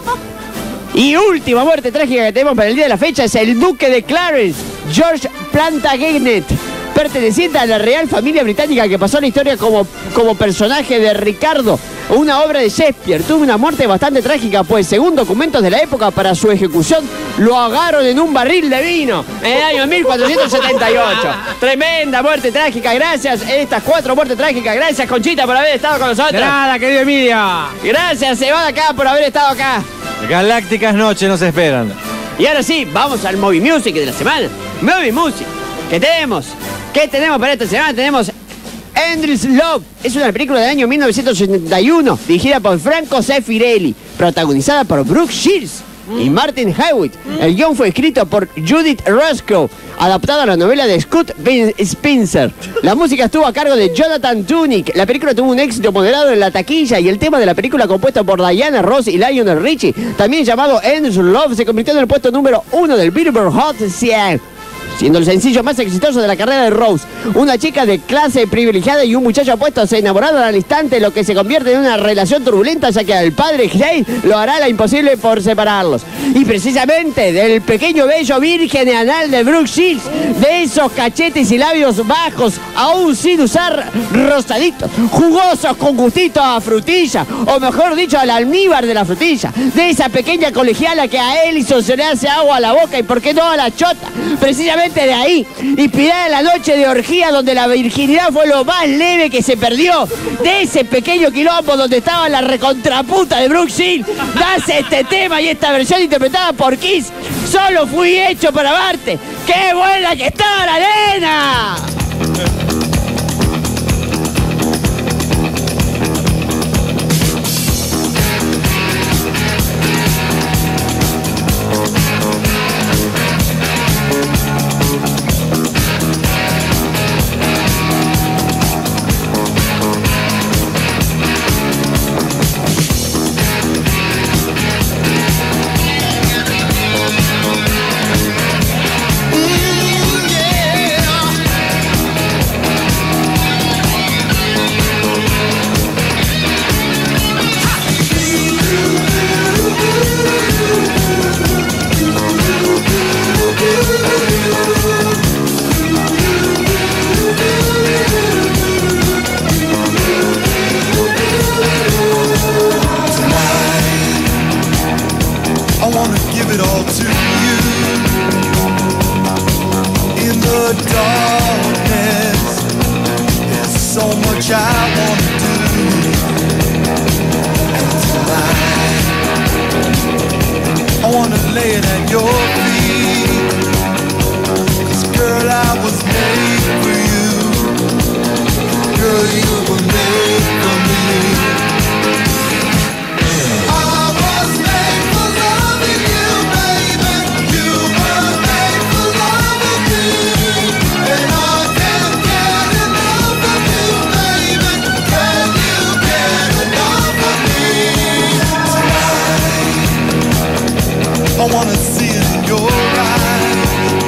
S6: Y última muerte trágica que tenemos para el día de la fecha es el duque de Clarence, George Plantagenet, perteneciente a la real familia británica que pasó a la historia como personaje de Ricardo, una obra de Shakespeare. Tuvo una muerte bastante trágica, pues según documentos de la época, para su ejecución lo ahogaron en un barril de vino en el año 1478. Tremenda muerte trágica. Gracias, estas 4 muertes trágicas. Gracias, Conchita, por haber estado con nosotros.
S7: De nada, querido Emilio.
S6: Gracias, se va de acá por haber estado acá.
S5: Galácticas noches nos esperan.
S6: Y ahora sí, vamos al Movie Music de la semana. Movie Music. ¿Qué tenemos? ¿Qué tenemos para esta semana? Tenemos Endless Love. Es una película del año 1981, dirigida por Franco Zeffirelli, protagonizada por Brooke Shields y Martin Hewitt. El guión fue escrito por Judith Roscoe, adaptado a la novela de Scott Spencer. La música estuvo a cargo de Jonathan Tunick. La película tuvo un éxito moderado en la taquilla y el tema de la película, compuesto por Diana Ross y Lionel Richie, también llamado Endless Love, se convirtió en el puesto número 1 del Billboard Hot 100. Siendo el sencillo más exitoso de la carrera de Rose. Una chica de clase privilegiada y un muchacho apuesto se enamoraron al instante, lo que se convierte en una relación turbulenta, ya que el padre Clay lo hará la imposible por separarlos. Y precisamente del pequeño bello virgen anal de Brooke Shields, de esos cachetes y labios bajos, aún sin usar rosaditos, jugosos con gustito a frutilla, o mejor dicho, al almíbar de la frutilla, de esa pequeña colegiala que a Ellison se le hace agua a la boca y por qué no a la chota, precisamente de ahí, inspirada en la noche de orgía donde la virginidad fue lo más leve que se perdió, de ese pequeño quilombo donde estaba la recontraputa de Brooke Shields, nace este tema y esta versión interpretada por Kiss. Solo fui hecho para amarte. ¡Qué buena que está la nena!
S10: so much I wanna do. And tonight I wanna lay it at your feet. 'Cause girl, I was made for you. Girl, you were made for me. I was made for loving you, baby. You were made for loving me. And I can't get enough of you, baby. Can you get enough of me? Tonight I wanna see it in your eyes.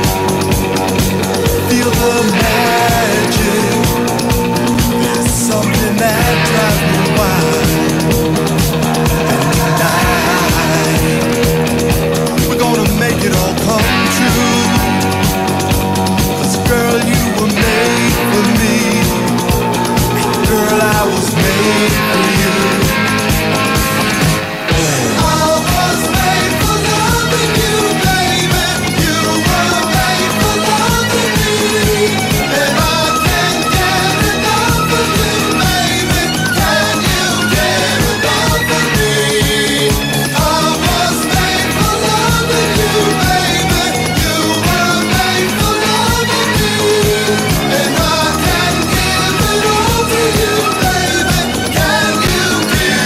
S10: Feel the magic. There's something that drives me wild. And tonight we're gonna make it all come true. 'Cause girl, you were made for me. And girl, I was made for you. I was made for loving you, baby. You were made for loving me. And I can't get enough of you, baby. Can you get enough of me? I was made for loving you, baby. You were made for loving me. And I can't give it all to you, baby. Can you give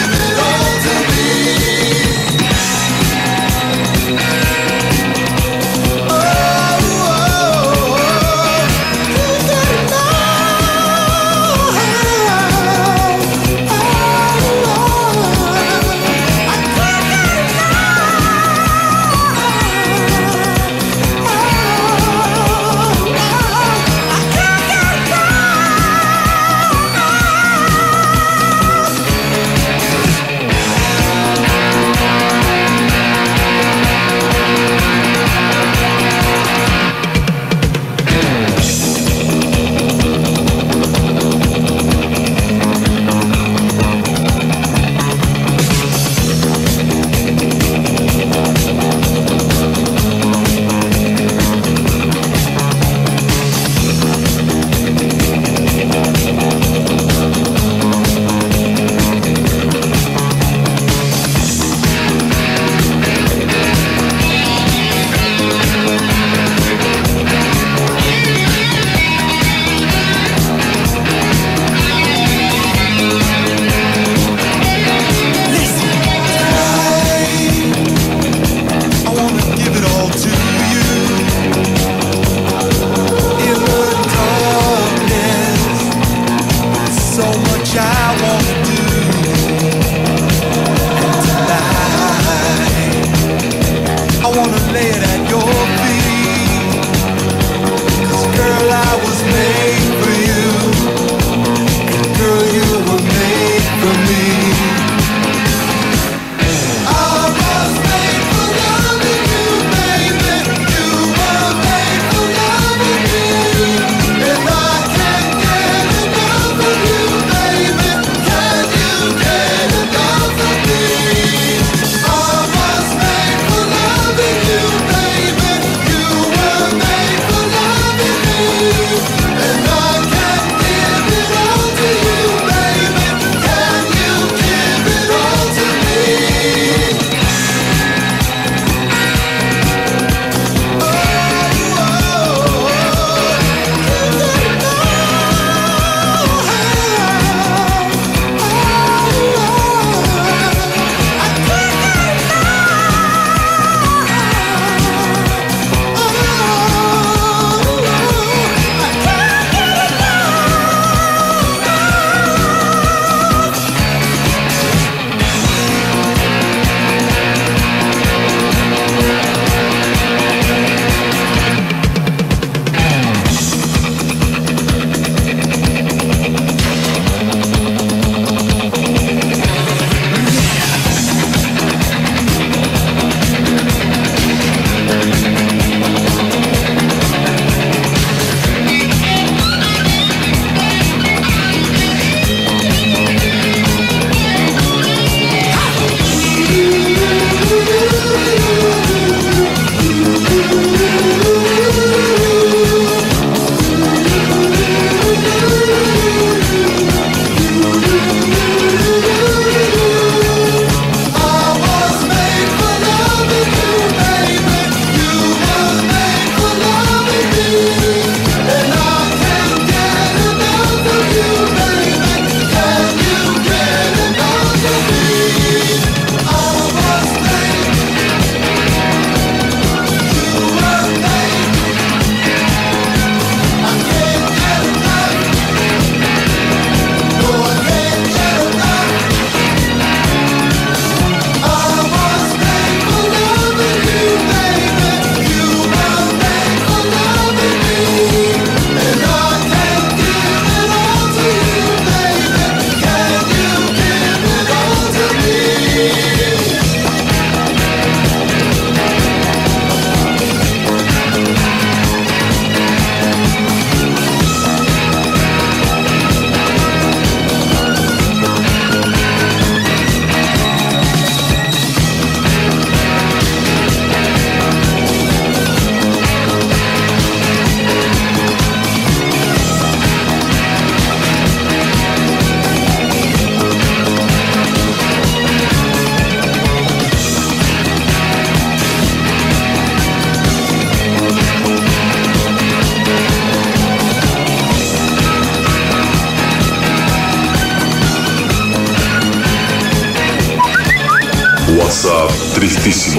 S1: WhatsApp tristísimo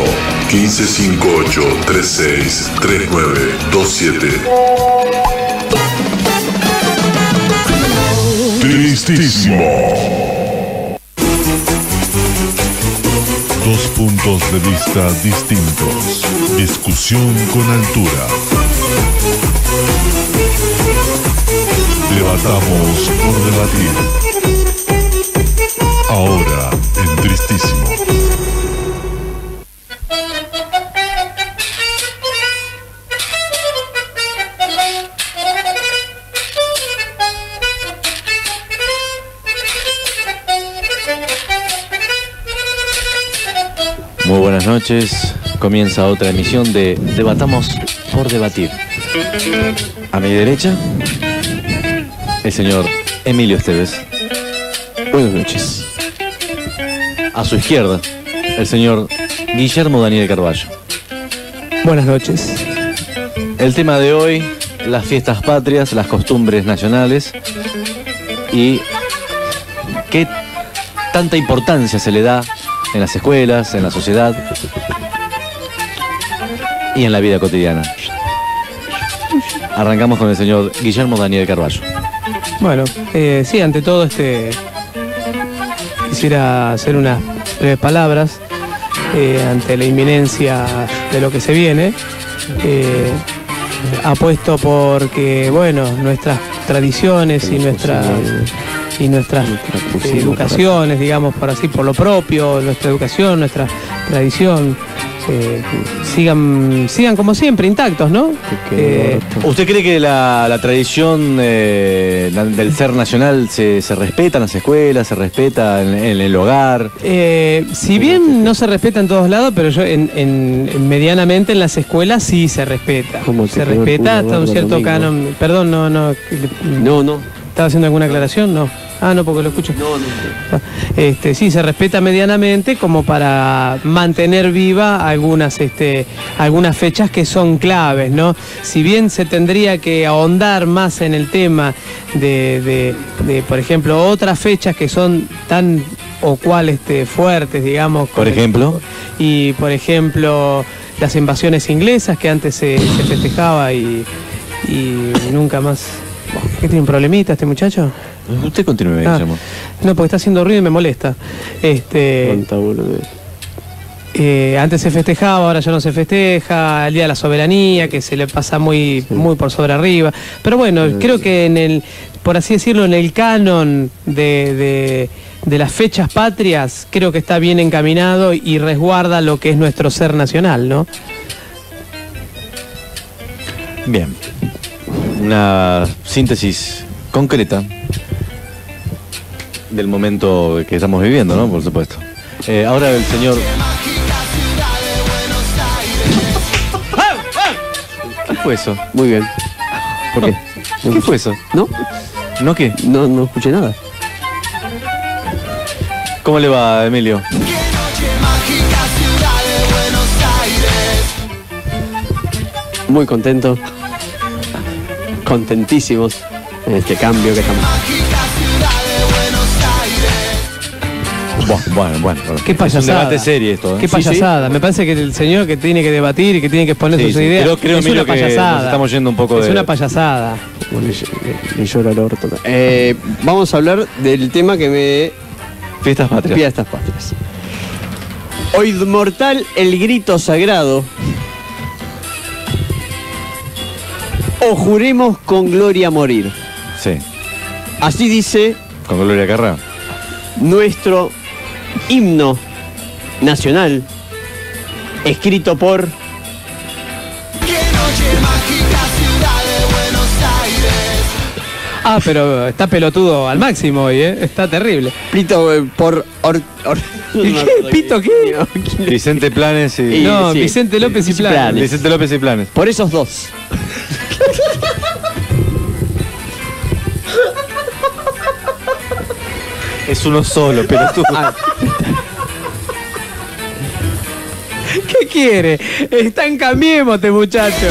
S1: 1558-363927. Tristísimo. Dos puntos de vista distintos. Discusión con altura. Debatamos por debatir. Ahora en Tristísimo.
S5: Muy buenas noches. Comienza otra emisión de Debatamos por Debatir. A mi derecha, el señor Emilio Esteves. Buenas noches. A su izquierda, el señor Guillermo Daniel Carballo.
S7: Buenas noches.
S5: El tema de hoy, las fiestas patrias, las costumbres nacionales y qué tanta importancia se le da en las escuelas, en la sociedad y en la vida cotidiana. Arrancamos con el señor Guillermo Daniel Carballo.
S7: Bueno, sí, ante todo quisiera hacer unas breves palabras ante la inminencia de lo que se viene. Apuesto porque, bueno, nuestras tradiciones y nuestras educaciones, digamos, por lo propio, nuestra educación, nuestra tradición, sigan como siempre intactos, ¿no?
S5: ¿Usted cree que la tradición del ser nacional se respeta en las escuelas, se respeta en el hogar?
S7: Si bien no se respeta en todos lados, pero yo medianamente en las escuelas sí se respeta. Se respeta hasta un cierto canon. Perdón, no. ¿Estaba haciendo alguna aclaración? No. Ah, no, porque lo escucho. No. Sí, se respeta medianamente como para mantener viva algunas fechas que son claves, ¿no? Si bien se tendría que ahondar más en el tema de por ejemplo, otras fechas que son tan o cual fuertes, digamos.
S5: Por ejemplo.
S7: Y, por ejemplo, las invasiones inglesas que antes se festejaba y nunca más. ¿Qué tiene un problemita este muchacho?
S5: Usted continúe, Guillermo.
S7: No, porque está haciendo ruido y me molesta. Antes se festejaba, ahora ya no se festeja. El Día de la Soberanía, que se le pasa muy por sobre arriba. Pero bueno, creo que por así decirlo, en el canon de las fechas patrias, creo que está bien encaminado y resguarda lo que es nuestro ser nacional, ¿no?
S5: Bien. Una síntesis concreta del momento que estamos viviendo, ¿no? Por supuesto. Ahora el señor... ¿Qué fue eso?
S6: Muy bien.
S5: ¿Por qué? ¿Qué fue eso?
S6: ¿No?
S5: ¿No qué?
S6: No escuché nada.
S5: ¿Cómo le va, Emilio?
S6: Muy contento. Contentísimos en este cambio que estamos.
S5: Bueno.
S7: Qué payasada.
S5: Es un debate serio esto, ¿eh?
S7: Qué payasada. Sí. Me parece que el señor que tiene que debatir y que tiene que exponer sus ideas.
S5: Creo
S7: es una payasada.
S5: Que nos estamos yendo un poco
S7: Es una payasada.
S6: Le llora el orto. Vamos a hablar del tema que me...
S5: Fiestas patrias.
S6: Fiestas patrias. Hoy mortal el grito sagrado. O juremos con gloria morir.
S5: Sí.
S6: Así dice...
S5: Con Gloria Carrá.
S6: Nuestro himno nacional, escrito por...
S7: Ah, pero está pelotudo al máximo hoy, ¿eh? Está terrible.
S6: Pito por...
S7: ¿Qué? ¿Pito qué?
S5: Vicente Planes y...
S7: No, sí. Vicente López y Planes.
S5: Vicente López y Planes.
S6: Por esos dos.
S5: Es uno solo, pelotudo.
S7: ¿Qué quiere? Cambiemos este muchacho.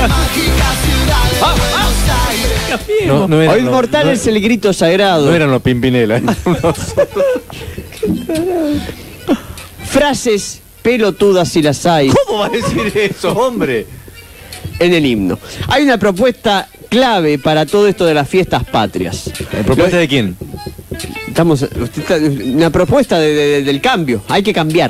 S5: No
S6: Hoy mortal es el grito sagrado.
S5: No eran los Pimpinela.
S6: frases pelotudas si las hay.
S5: ¿Cómo va a decir eso, hombre?
S6: En el himno. Hay una propuesta clave para todo esto de las fiestas patrias.
S5: ¿Propuesta de quién?
S6: Una propuesta del cambio. Hay que cambiar.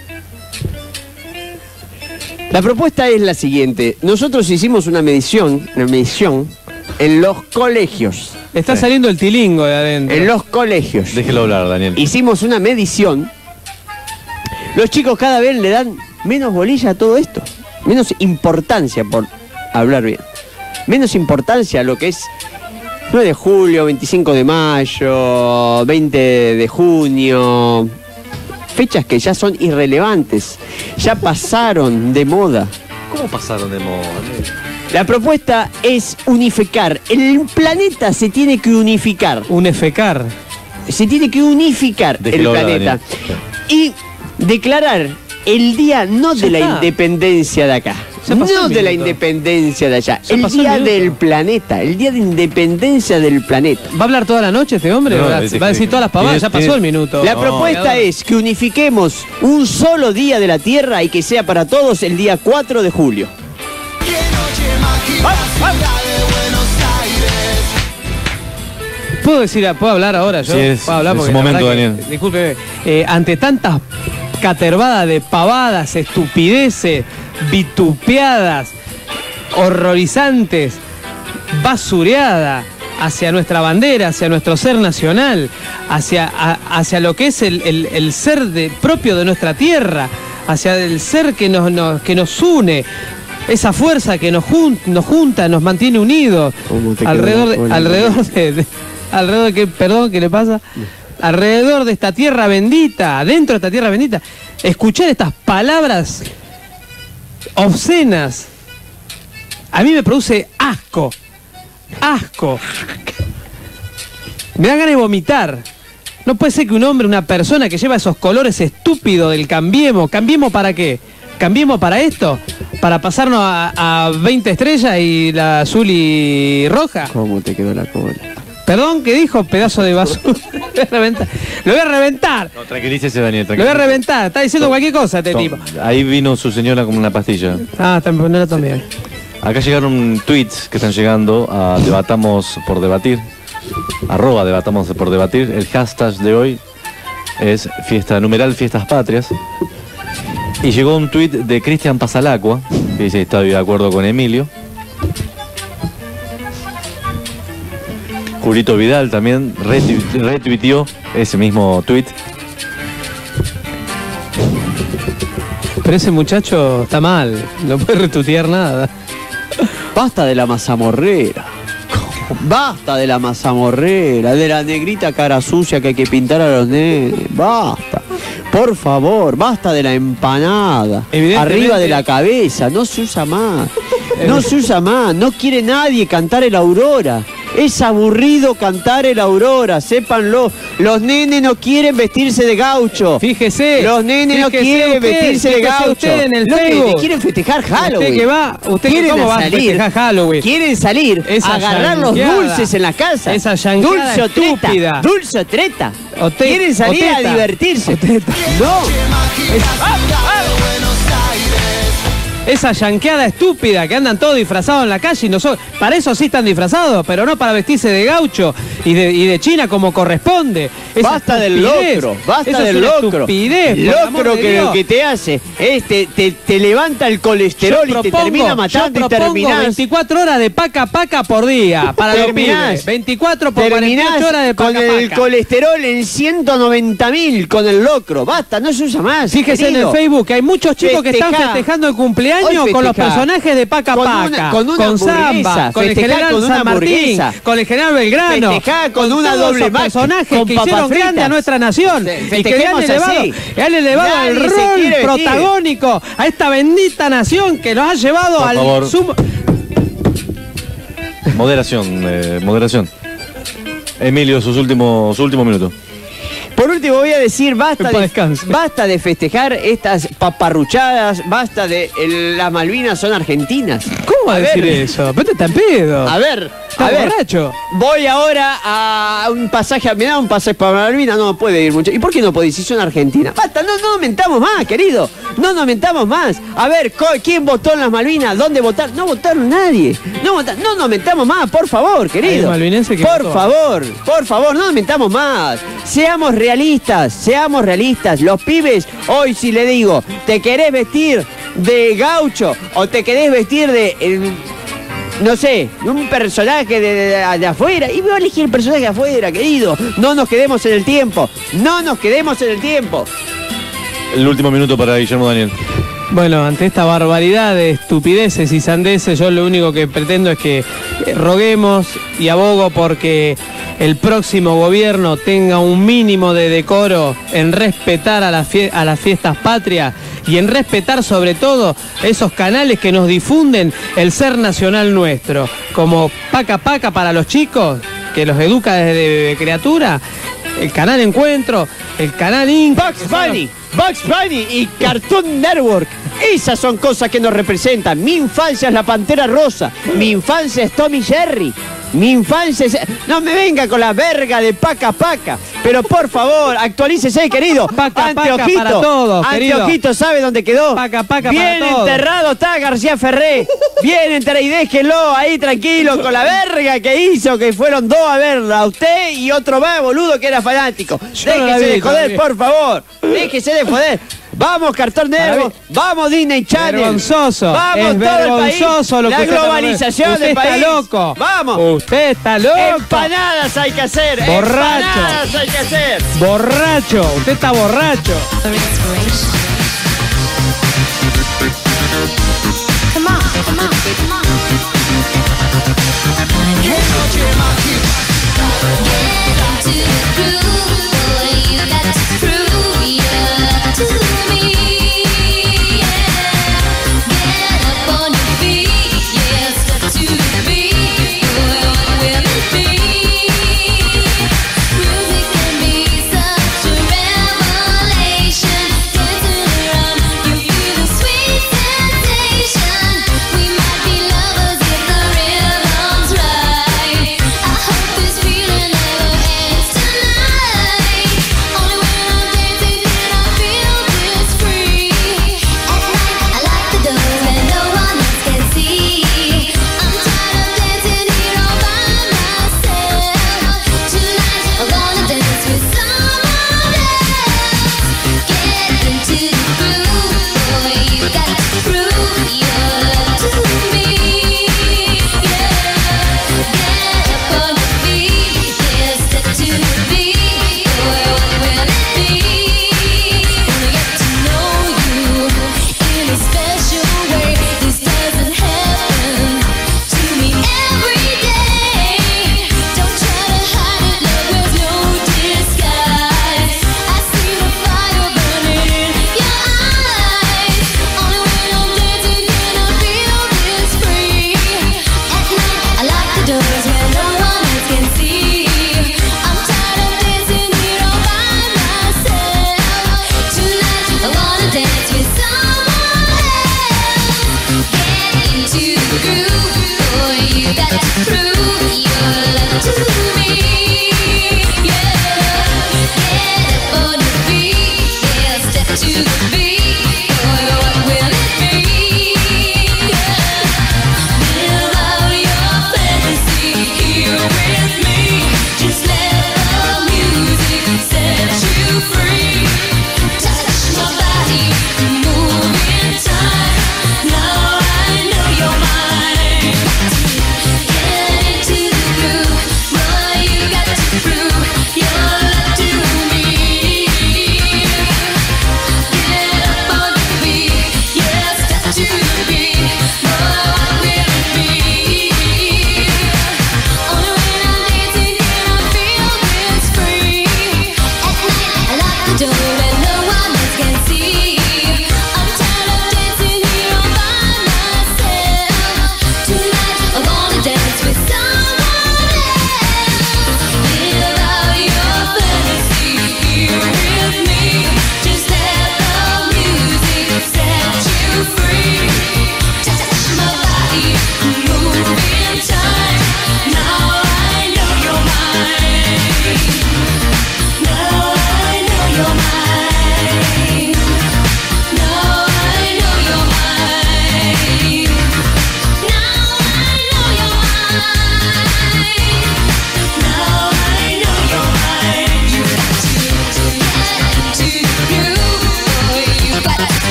S6: La propuesta es la siguiente. Nosotros hicimos una medición en los colegios.
S7: Está saliendo el tilingo de adentro.
S6: En los colegios.
S5: Déjelo hablar, Daniel.
S6: Hicimos una medición. Los chicos cada vez le dan menos bolilla a todo esto. Menos importancia, por hablar bien. Menos importancia a lo que es 9 de julio, 25 de mayo, 20 de junio. Fechas que ya son irrelevantes. Ya pasaron de moda.
S5: ¿Cómo pasaron de moda?
S6: La propuesta es unificar. El planeta se tiene que unificar.
S7: Unificar.
S6: Se tiene que unificar el planeta. Y declarar el día no de la independencia de acá. No de la independencia de allá. El día del planeta. El día de independencia del planeta.
S7: ¿Va a hablar toda la noche este hombre?
S5: No,
S7: ¿Va a decir todas las pavadas? Ya pasó el minuto.
S6: La propuesta es que unifiquemos un solo día de la Tierra y que sea para todos el día 4 de julio.
S7: ¿Puedo hablar ahora yo?
S5: Sí,
S7: ¿Puedo hablar?
S5: es
S7: Porque
S5: un momento,
S7: la verdad
S5: Daniel.
S7: Disculpe, ante tantas catervadas de pavadas, estupideces, vitupeadas, horrorizantes, basureada hacia nuestra bandera, hacia nuestro ser nacional, hacia lo que es el ser propio de nuestra tierra, hacia el ser que nos une, esa fuerza que nos junta, nos mantiene unidos alrededor de perdón, ¿qué le pasa? Alrededor de esta tierra bendita, dentro de esta tierra bendita, escuchar estas palabras obscenas a mí me produce asco. Me da ganas de vomitar. No puede ser que un hombre, una persona que lleva esos colores estúpidos del Cambiemos, ¿Cambiemos para qué? ¿Cambiemos para esto? ¿Para pasarnos a 20 estrellas y la azul y roja?
S6: ¿Cómo te quedó la cola?
S7: Perdón, ¿qué dijo? Pedazo de basura. Lo voy a reventar.
S5: No, tranquilícese, Daniel.
S7: Lo voy a reventar. Está diciendo cualquier cosa este tipo.
S5: Ahí vino su señora con una pastilla.
S7: Ah, no era también.
S5: Acá llegaron tweets que están llegando a Debatamos por Debatir. @ Debatamos por Debatir. El hashtag de hoy es fiestas patrias. Y llegó un tweet de Cristian Pasalacqua, que dice: estoy de acuerdo con Emilio. Julito Vidal también retuiteó ese mismo tweet.
S7: Pero ese muchacho está mal, no puede retuitear nada.
S6: Basta de la mazamorrera. Basta de la mazamorrera, de la negrita cara sucia que hay que pintar a los nenes. Basta. Por favor, basta de la empanada. Arriba de la cabeza, no se usa más. No se usa más, no quiere nadie cantar el Aurora. Es aburrido cantar el Aurora, sépanlo. Los nenes no quieren vestirse de gaucho.
S7: Fíjese.
S6: Los nenes no quieren vestirse de gaucho.
S7: Usted en el
S6: Los
S7: Facebook.
S6: nenes quieren festejar Halloween.
S7: Usted ¿cómo va a festejar Halloween?
S6: Quieren salir a agarrar los dulces en la casa.
S7: Esa yanqueada
S6: dulce o treta.
S7: estúpida.
S6: Dulce o treta. Quieren salir a divertirse. No.
S7: Esa yanqueada estúpida que andan todos disfrazados en la calle y para eso sí están disfrazados, pero no para vestirse de gaucho y de China como corresponde.
S6: Basta del locro, basta del locro. Locro que lo que te hace es te levanta el colesterol y te termina matando y terminás
S7: 24 horas de paca por día para los pibes. 24 por 48 horas de paca
S6: con el colesterol en 190.000 con el locro. Basta, no se usa más.
S7: Fíjese
S6: querido.
S7: En el Facebook que hay muchos chicos que están festejando el cumpleaños con los personajes de Paca Paca, con Samba, con el general San Martín, con el general Belgrano,
S6: con una doble
S7: esos personajes que hicieron grande a nuestra nación y que le han elevado el rol protagónico a esta bendita nación que nos ha llevado
S5: por
S7: al
S5: favor. Moderación. Emilio, su último minuto.
S6: Por último voy a decir, basta de festejar estas paparruchadas, basta de las Malvinas son argentinas.
S7: ¿Cómo va a decir eso? Pero está en pedo.
S6: A ver, A ver, voy ahora a un pasaje, me da un pasaje para Malvinas, no puede ir mucho. ¿Y por qué no puede ir si son Argentina? Basta, no nos mentamos más, querido. No nos mentamos más. A ver, ¿quién votó en las Malvinas? ¿Dónde votaron? No votaron nadie. No nos mentamos más, por favor, querido. Por favor, no nos mentamos más. Seamos realistas. Los pibes, hoy si le digo, ¿te querés vestir de gaucho o te querés vestir de... no sé, un personaje de afuera? Y voy a elegir el personaje de afuera, querido. No nos quedemos en el tiempo.
S5: El último minuto para Guillermo Daniel.
S7: Bueno, ante esta barbaridad de estupideces y sandeces, yo lo único que pretendo es que roguemos y abogo porque el próximo gobierno tenga un mínimo de decoro en respetar a las fiestas patrias y en respetar sobre todo esos canales que nos difunden el ser nacional nuestro, como Paca Paca para los chicos, que los educa desde criatura, el canal Encuentro, el canal Inc.
S6: Bugs Bunny y Cartoon Network. Esas son cosas que nos representan. Mi infancia es la Pantera Rosa. Mi infancia es Tommy Jerry. Mi infancia es... No me venga con la verga de Paca Paca. Pero por favor, actualícese, querido.
S7: Paca Paca para todos, querido.
S6: Anteojito, ¿sabe dónde quedó?
S7: Paca Paca
S6: bien
S7: para todos.
S6: Enterrado está García Ferré. Bien enterrado. Y déjenlo ahí tranquilo con la verga que hizo, que fueron dos a verla. Usted y otro más, boludo, que era fanático. Déjese de joder, por favor. Déjese de joder. Vamos, Cartoon Network, vamos, Disney Channel.
S7: Vergonzoso.
S6: Vamos,
S7: es
S6: todo el país.
S7: Lo
S6: la
S7: que
S6: globalización
S7: usted
S6: del país.
S7: está loco.
S6: Vamos.
S7: Usted está loco.
S6: Empanadas hay que hacer.
S7: Borracho.
S6: Empanadas hay que hacer.
S7: Borracho. Usted está borracho.
S10: Come on, come on, come on. Get into the groove, boy, you got to prove you to me. Yeah. Get up on your feet, yeah, step to the beat, boy, what will it be? Music can be such a revelation. Dancing around, you feel the sweet sensation. We might be lovers if the rhythm's right. I hope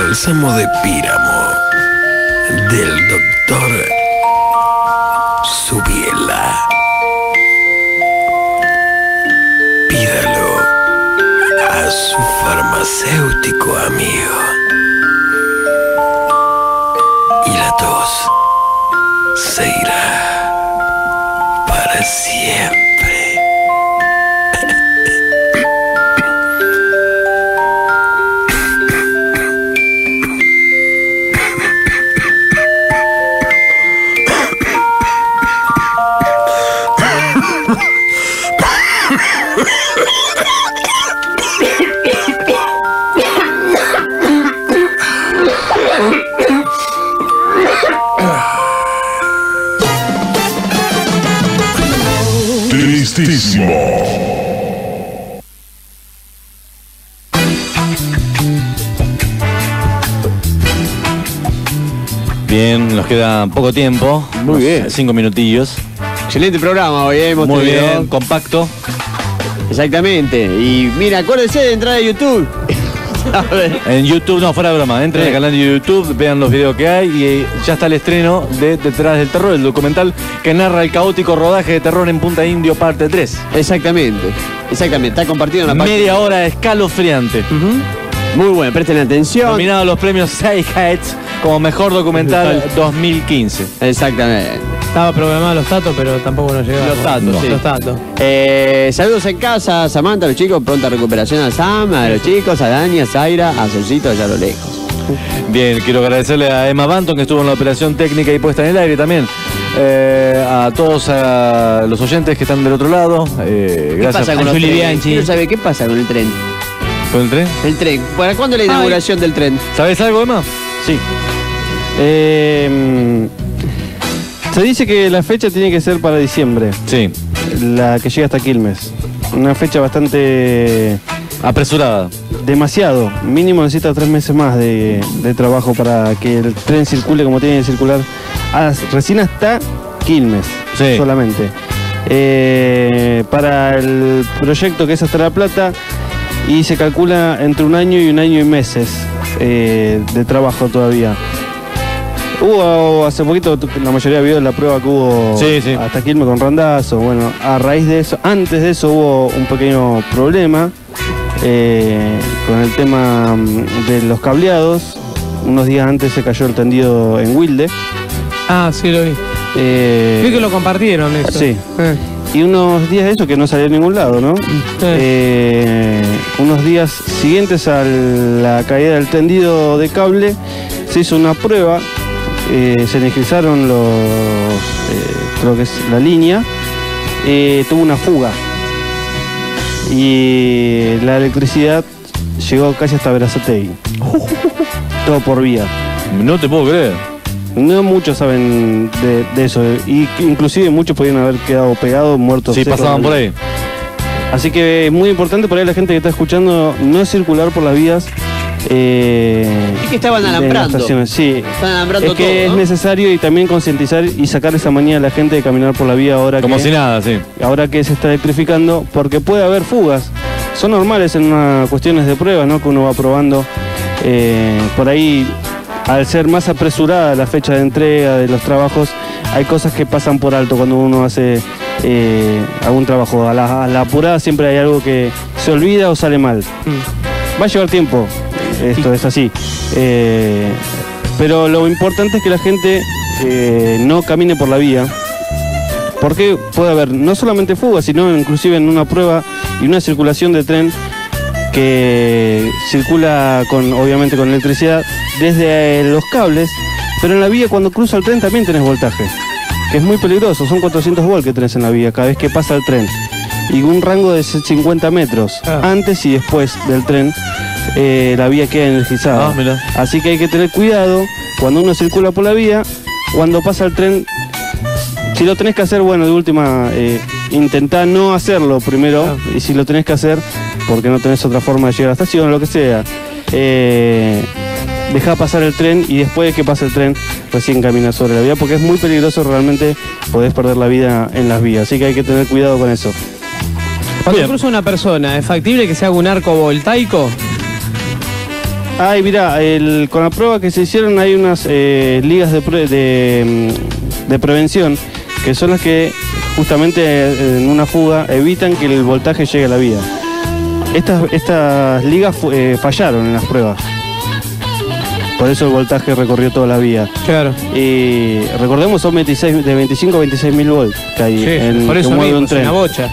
S9: Bálsamo de Píramo del doctor Subiela. Pídalo a su farmacéutico amigo. Y la tos se irá para siempre.
S1: Tristísimo.
S5: Bien, nos queda poco tiempo.
S6: Muy bien.
S5: 5 minutillos.
S6: Excelente programa hoy, hemos
S5: Muy
S6: tenido.
S5: bien, compacto.
S6: Exactamente. Y mira, acuérdense de entrar a YouTube.
S5: En YouTube, no, fuera de broma, entren al canal de YouTube, vean los videos que hay y ya está el estreno de Detrás del Terror, el documental que narra el caótico rodaje de terror en Punta Indio, parte 3.
S6: Exactamente, está compartido en la página.
S5: Media hora escalofriante.
S6: Muy bueno, presten atención.
S5: Nominado a los premios Zeitgeist como mejor documental 2015.
S6: Exactamente.
S7: Estaba programado los tatos, pero tampoco nos llegaron.
S6: Los tatos, sí.
S7: Los tatos.
S6: Saludos en casa, a Samantha, a los chicos, pronta recuperación a Sam, a los chicos, a Dani, a Zaira, a Solcito allá a lo lejos.
S5: Bien, quiero agradecerle a Emma Banton que estuvo en la operación técnica y puesta en el aire también. A todos a los oyentes que están del otro lado.
S6: ¿Qué
S5: Gracias
S6: pasa con los trenes? Quiero saber qué pasa con el tren.
S5: ¿Con el tren?
S6: El tren. ¿Para cuándo la inauguración del tren?
S5: ¿Sabes algo, Emma?
S8: Sí. Se dice que la fecha tiene que ser para diciembre.
S5: Sí.
S8: La que llega hasta Quilmes. Una fecha bastante
S5: apresurada.
S8: Demasiado. Mínimo necesita 3 meses más de trabajo para que el tren circule como tiene que circular. Recién hasta Quilmes.
S5: Sí.
S8: Solamente. Para el proyecto que es hasta La Plata. Y se calcula entre 1 año y 1 año y meses de trabajo todavía. Hubo hace poquito, la mayoría vio la prueba que hubo hasta Quilmes con Randazzo. Bueno, a raíz de eso, antes de eso hubo un pequeño problema con el tema de los cableados. Unos días antes se cayó el tendido en Wilde.
S7: Ah, sí, lo vi. Vi que lo compartieron eso.
S8: Sí. Y unos días de eso que no salió a ningún lado, ¿no? Unos días siguientes a la caída del tendido de cable se hizo una prueba. Se energizaron creo que es la línea, tuvo una fuga y la electricidad llegó casi hasta Berazategui. Todo por vía.
S5: No te puedo creer.
S8: No muchos saben de eso, y inclusive muchos podrían haber quedado pegados, muertos.
S5: Sí, pasaban por ahí.
S8: Así que es muy importante para la gente que está escuchando no circular por las vías.
S6: Y que estaban alambrando.
S8: Sí,
S6: están alambrando
S8: es que
S6: todo, ¿no?
S8: es necesario y también concientizar y sacar esa manía a la gente de caminar por la vía ahora
S5: como si nada, sí.
S8: Ahora que se está electrificando, porque puede haber fugas. Son normales en cuestiones de prueba, ¿no? Que uno va probando. Por ahí, al ser más apresurada la fecha de entrega de los trabajos, hay cosas que pasan por alto cuando uno hace algún trabajo. A la apurada siempre hay algo que se olvida o sale mal. Va a llevar tiempo. Esto es así. Pero lo importante es que la gente no camine por la vía. Porque puede haber no solamente fugas, sino inclusive en una prueba y una circulación de tren que circula obviamente con electricidad desde los cables, pero en la vía cuando cruza el tren también tenés voltaje, que es muy peligroso. Son 400 volts que tenés en la vía cada vez que pasa el tren. Y un rango de 50 metros antes y después del tren. La vía queda energizada. Así que hay que tener cuidado cuando uno circula por la vía, cuando pasa el tren. Si lo tenés que hacer, bueno, de última, intentá no hacerlo primero. Y si lo tenés que hacer, porque no tenés otra forma de llegar a la estación o lo que sea, dejá pasar el tren y después de que pase el tren, recién caminar sobre la vía, porque es muy peligroso, realmente podés perder la vida en las vías. Así que hay que tener cuidado con eso.
S7: Cuando cruza una persona, ¿es factible que se haga un arco voltaico?
S8: Ay, mira, con la prueba que se hicieron hay unas ligas de prevención que son las que justamente en una fuga evitan que el voltaje llegue a la vía. Estas ligas fallaron en las pruebas. Por eso el voltaje recorrió toda la vía.
S7: Claro.
S8: Y recordemos, son de 25 a 26 mil volts que hay
S7: por eso
S8: que mueve
S7: mismo,
S8: un tren.
S7: es una bocha.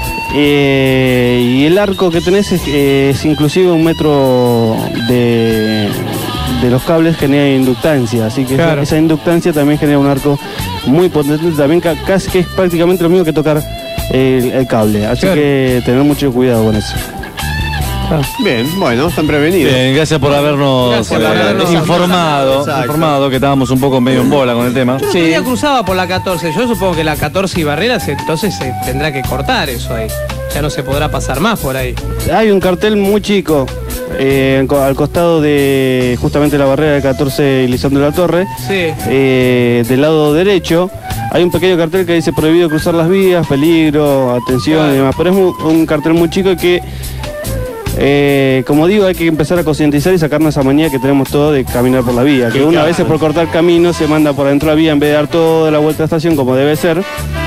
S8: Y el arco que tenés es inclusive 1 metro de los cables genera inductancia, así que
S7: claro,
S8: esa inductancia también genera un arco muy potente, también casi que es prácticamente lo mismo que tocar el cable, así
S7: claro,
S8: que tener mucho cuidado con eso.
S6: Bien, bueno, están prevenidos.
S5: Bien, gracias por habernos, informado, que estábamos un poco medio en bola con el tema.
S7: Yo ya cruzaba por la 14, yo supongo que la 14 y Barreras, entonces se tendrá que cortar eso ahí. Ya no se podrá pasar más por ahí.
S8: Hay un cartel muy chico al costado de justamente la barrera de 14 y Lisandro de la Torre.
S7: Sí.
S8: Del lado derecho hay un pequeño cartel que dice prohibido cruzar las vías, peligro, atención, claro, y demás. Pero es un cartel muy chico y que como digo, hay que empezar a concientizar y sacarnos esa manía que tenemos todos de caminar por la vía. Que una vez por cortar camino se manda por adentro de la vía en vez de dar toda la vuelta a la estación como debe ser.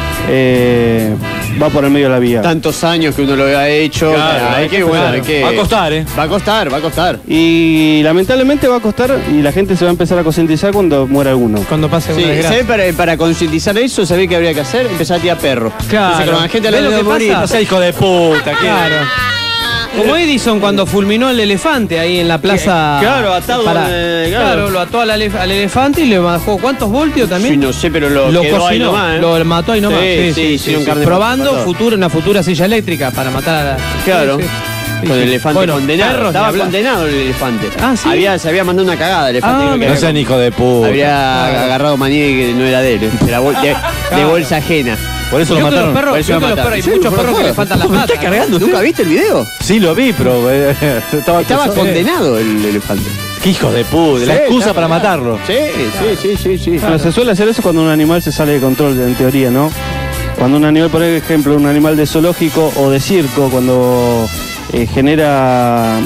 S8: Va por el medio de la vía.
S6: Tantos años que uno lo ha hecho.
S5: Claro,
S6: hay que
S5: va a costar,
S6: Va a costar.
S8: Y lamentablemente va a costar y la gente se va a empezar a concientizar cuando muera alguno.
S7: Cuando pase una desgracia.
S6: Para concientizar eso, ¿sabés qué habría que hacer? Empezar a tirar perro.
S7: Claro.
S6: Entonces, cuando la gente
S7: ¿Ves
S6: le
S7: lo que
S6: morir,
S7: pasa?
S5: No sea hijo de puta,
S7: claro. Como Edison cuando fulminó el elefante ahí en la plaza.
S6: Claro, atado.
S7: Claro, lo ató al elefante y le bajó ¿cuántos voltios también?
S6: Sí, no sé, pero lo quedó
S7: cocinó,
S6: ahí nomás,
S7: lo mató ahí nomás.
S6: Sí,
S7: probando una futura silla eléctrica para matar a la.
S6: Claro. Con el elefante
S7: bueno,
S6: condenado. Estaba condenado el elefante.
S7: Ah, sí.
S6: Se había mandado una cagada el elefante.
S5: No sean hijo de puta.
S6: Habría agarrado manía que no era de él, de bolsa ajena.
S5: Por eso lo mataron.
S7: Hay muchos perros que le faltan las patas.
S6: ¿Me estás cargando? ¿Nunca viste el video?
S5: Sí, lo vi, pero
S6: estaba condenado el elefante.
S5: Qué hijo de puta, la excusa para matarlo.
S6: Sí.
S8: Bueno, se suele hacer eso cuando un animal se sale de control, en teoría, ¿no? Cuando un animal, por ejemplo, un animal de zoológico o de circo, cuando genera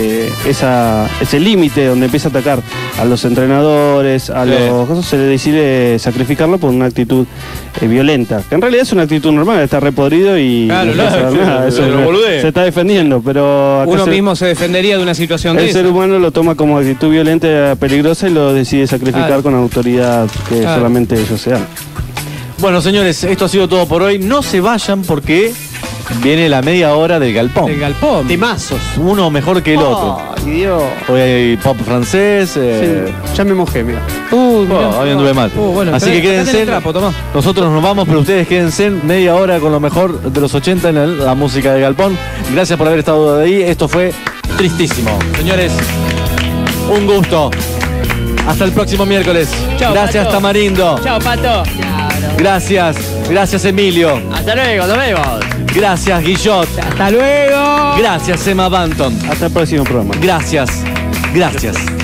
S8: ese límite donde empieza a atacar a los entrenadores, a los cosas, se le decide sacrificarlo por una actitud violenta, que en realidad es una actitud normal, está repodrido y no puede hacer nada, se está defendiendo, pero
S7: uno mismo se defendería de una situación de
S8: esa. El ser humano lo toma como actitud violenta, peligrosa, y lo decide sacrificar con autoridad que solamente ellos se dan.
S5: Bueno, señores, esto ha sido todo por hoy. No se vayan porque viene la media hora del Galpón.
S7: El Galpón.
S6: Temazos.
S5: Uno mejor que el otro.
S6: Ay, Dios.
S5: Hoy hay pop francés.
S6: Sí, ya me mojé, mira.
S5: Hoy anduve mal.
S7: Bueno,
S5: así que quédense. Nosotros nos vamos, pero ustedes quédense media hora con lo mejor de los 80 en la música de Galpón. Gracias por haber estado ahí. Esto fue tristísimo. Señores, un gusto. Hasta el próximo miércoles.
S7: Chao,
S5: gracias,
S7: Pato.
S5: Tamarindo.
S7: Chao, Pato.
S5: Gracias, Emilio.
S6: Hasta luego, nos vemos.
S5: Gracias, Guillot.
S7: Hasta luego.
S5: Gracias, Emma Banton.
S8: Hasta el próximo programa.
S5: Gracias.